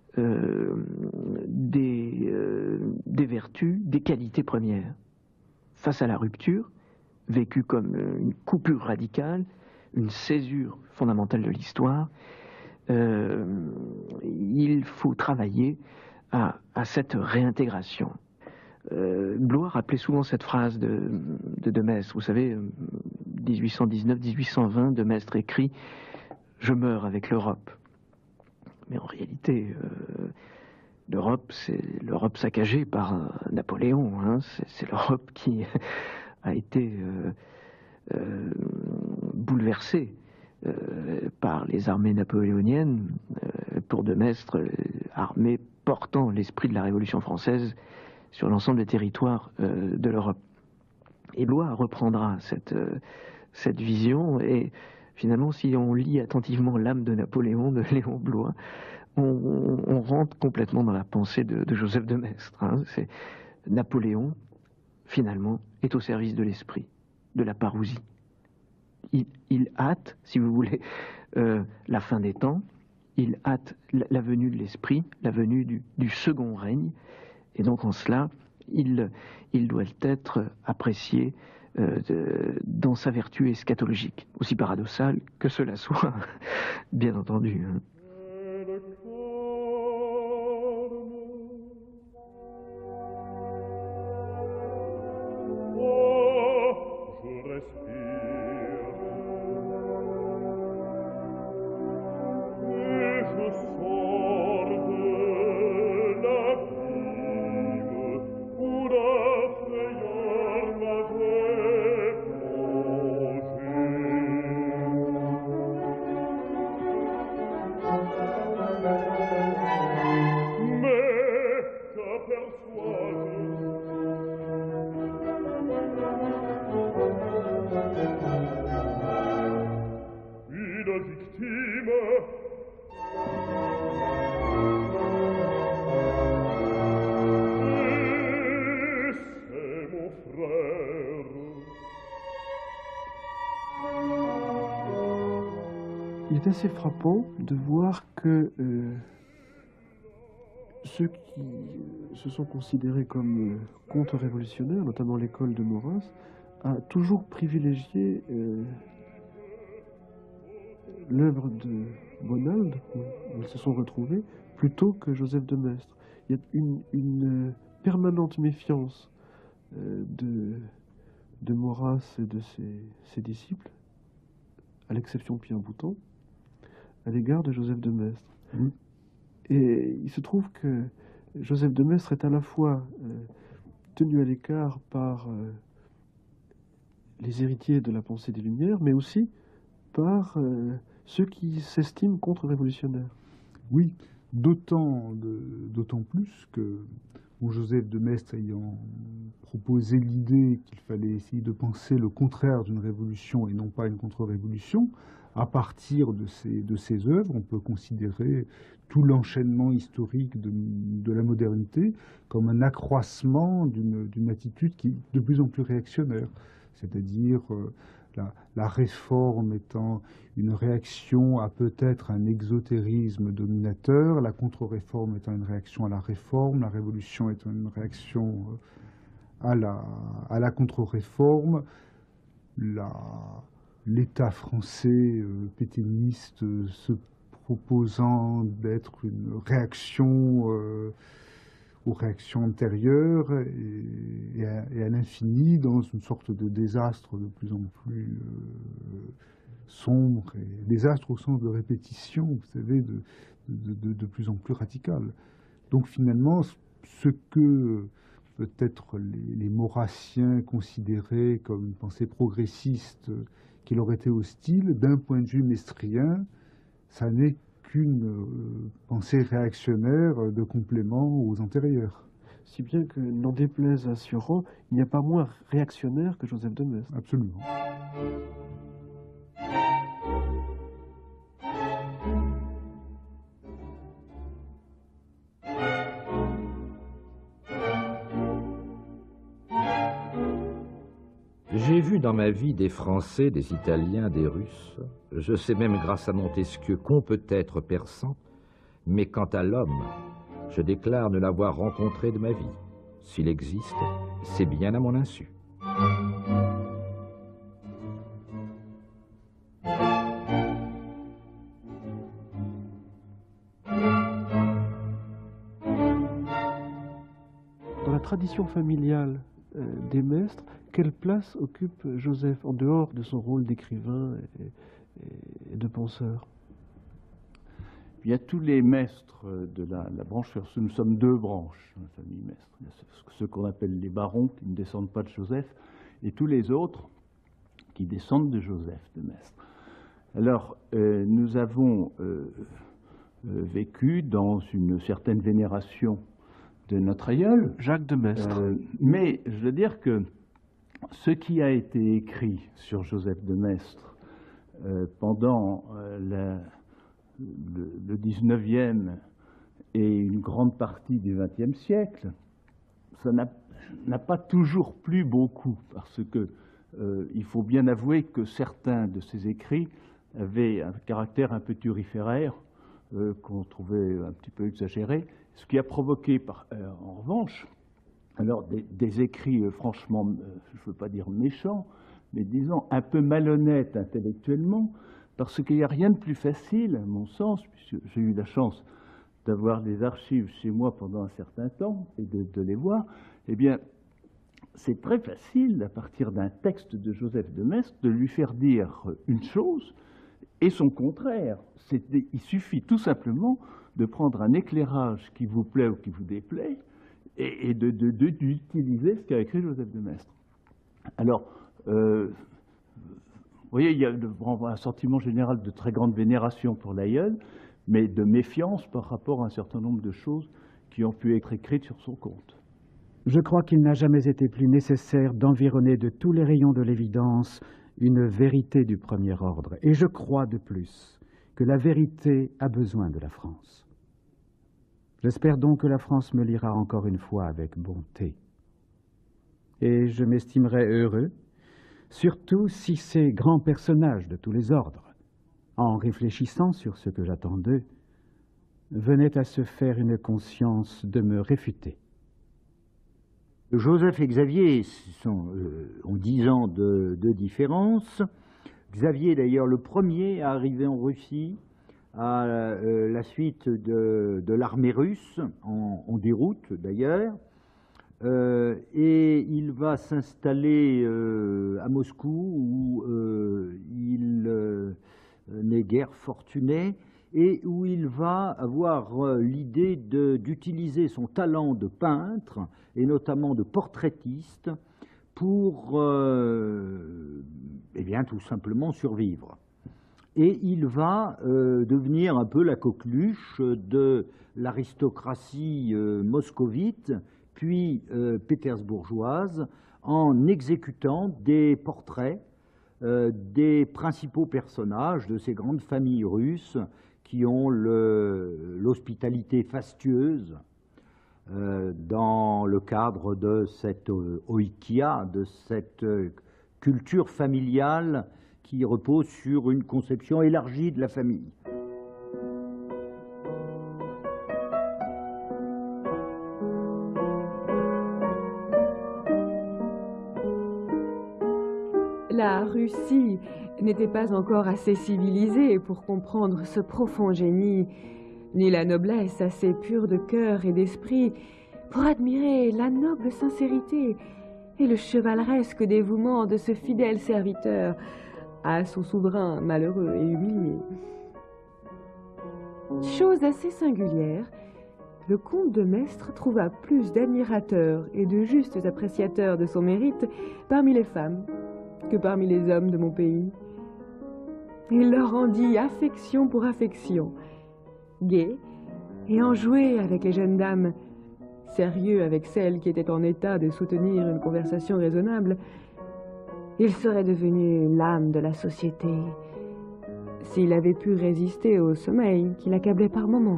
des vertus, des qualités premières. Face à la rupture, vécue comme une coupure radicale, une césure fondamentale de l'histoire, il faut travailler à cette réintégration. Blois rappelait souvent cette phrase de Maistre. Vous savez, 1819-1820, de Maistre écrit « Je meurs avec l'Europe ». Mais en réalité, l'Europe, c'est l'Europe saccagée par Napoléon. Hein. C'est l'Europe qui a été bouleversée par les armées napoléoniennes. Pour de Maistre, armée portant l'esprit de la Révolution française sur l'ensemble des territoires de l'Europe. Et Blois reprendra cette vision, et finalement, si on lit attentivement l'âme de Napoléon de Léon Blois, on rentre complètement dans la pensée de Joseph de Maistre. Hein. C'est Napoléon, finalement, est au service de l'esprit, de la parousie. Il hâte, si vous voulez, la fin des temps, il hâte la venue de l'esprit, la venue du second règne, et donc en cela, il doit être apprécié dans sa vertu eschatologique, aussi paradoxal que cela soit, bien entendu. Hein. Il est assez frappant de voir que ceux qui se sont considérés comme contre-révolutionnaires, notamment l'école de Maurras, a toujours privilégié l'œuvre de Bonald, où ils se sont retrouvés, plutôt que Joseph de Maistre. Il y a une permanente méfiance de Maurras et de ses disciples, à l'exception de Pierre Boutan, à l'égard de Joseph de Maistre. Mmh. Et il se trouve que Joseph de Maistre est à la fois tenu à l'écart par les héritiers de la pensée des Lumières, mais aussi par ceux qui s'estiment contre-révolutionnaires. Oui, d'autant plus que Joseph de Maistre ayant proposé l'idée qu'il fallait essayer de penser le contraire d'une révolution et non pas une contre-révolution, à partir de ces œuvres, on peut considérer tout l'enchaînement historique de la modernité comme un accroissement d'une attitude qui est de plus en plus réactionnaire, c'est-à-dire la réforme étant une réaction à peut-être un exotérisme dominateur, la contre-réforme étant une réaction à la réforme, la révolution étant une réaction à la contre-réforme, l'État français pétainiste se proposant d'être une réaction aux réactions antérieures et à l'infini dans une sorte de désastre de plus en plus sombre, et désastre au sens de répétition, vous savez, de plus en plus radical. Donc finalement, ce que peut-être les maurassiens considéraient comme une pensée progressiste qui leur était hostile, d'un point de vue mestrien, ça n'est qu'une pensée réactionnaire de complément aux antérieurs. Si bien que, n'en déplaise à Sioran, il n'y a pas moins réactionnaire que Joseph de Maistre. Absolument. J'ai vu dans ma vie des Français, des Italiens, des Russes. Je sais même grâce à Montesquieu qu'on peut être persan, mais quant à l'homme, je déclare ne l'avoir rencontré de ma vie. S'il existe, c'est bien à mon insu. Dans la tradition familiale des Maistres, quelle place occupe Joseph en dehors de son rôle d'écrivain et de penseur? Il y a tous les maîtres de la branche, nous sommes deux branches dans la famille Maistre. Il y a ceux qu'on appelle les barons, qui ne descendent pas de Joseph, et tous les autres qui descendent de Joseph de Maistre. Alors, nous avons vécu dans une certaine vénération de notre aïeul, Jacques de Maistre. Mais je veux dire que ce qui a été écrit sur Joseph de Maistre pendant le 19e et une grande partie du 20e siècle, ça n'a pas toujours plu beaucoup, parce que il faut bien avouer que certains de ces écrits avaient un caractère un peu turiféraire, qu'on trouvait un petit peu exagéré, ce qui a provoqué, en revanche, alors des écrits franchement, je ne veux pas dire méchants, mais disons un peu malhonnêtes intellectuellement, parce qu'il n'y a rien de plus facile, à mon sens, puisque j'ai eu la chance d'avoir des archives chez moi pendant un certain temps et de les voir, eh bien, c'est très facile, à partir d'un texte de Joseph de Maistre, de lui faire dire une chose et son contraire. Il suffit tout simplement de prendre un éclairage qui vous plaît ou qui vous déplaît et d'utiliser ce qu'a écrit Joseph de Maistre. Alors, vous voyez, il y a un sentiment général de très grande vénération pour l'aïeul, mais de méfiance par rapport à un certain nombre de choses qui ont pu être écrites sur son compte. Je crois qu'il n'a jamais été plus nécessaire d'environner de tous les rayons de l'évidence une vérité du premier ordre. Et je crois de plus que la vérité a besoin de la France. J'espère donc que la France me lira encore une fois avec bonté. Et je m'estimerais heureux, surtout si ces grands personnages de tous les ordres, en réfléchissant sur ce que j'attends d'eux, venaient à se faire une conscience de me réfuter. Joseph et Xavier ont 10 ans de différence. Xavier, d'ailleurs, le premier à arriver en Russie à la suite de l'armée russe, en déroute d'ailleurs, et il va s'installer à Moscou où il n'est guère fortuné et où il va avoir l'idée d'utiliser son talent de peintre et notamment de portraitiste pour eh bien, tout simplement survivre. Et il va devenir un peu la coqueluche de l'aristocratie moscovite, puis pétersbourgeoise, en exécutant des portraits des principaux personnages de ces grandes familles russes qui ont l'hospitalité fastueuse dans le cadre de cette oikia, de cette culture familiale qui repose sur une conception élargie de la famille. La Russie n'était pas encore assez civilisée pour comprendre ce profond génie, ni la noblesse assez pure de cœur et d'esprit pour admirer la noble sincérité et le chevaleresque dévouement de ce fidèle serviteur à son souverain malheureux et humilié. Chose assez singulière, le comte de Maistre trouva plus d'admirateurs et de justes appréciateurs de son mérite parmi les femmes que parmi les hommes de mon pays. Il leur rendit affection pour affection, gai et enjoué avec les jeunes dames, sérieux avec celles qui étaient en état de soutenir une conversation raisonnable. Il serait devenu l'âme de la société s'il avait pu résister au sommeil qui l'accablait par moments.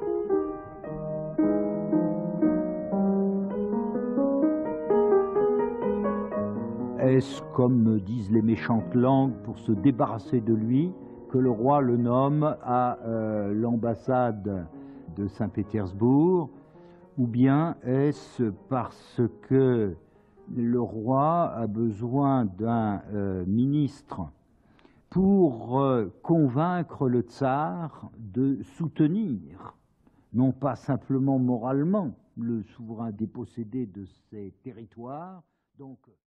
Est-ce, comme disent les méchantes langues, pour se débarrasser de lui que le roi le nomme à l'ambassade de Saint-Pétersbourg, ou bien est-ce parce que le roi a besoin d'un ministre pour convaincre le tsar de soutenir, non pas simplement moralement, le souverain dépossédé de ses territoires, donc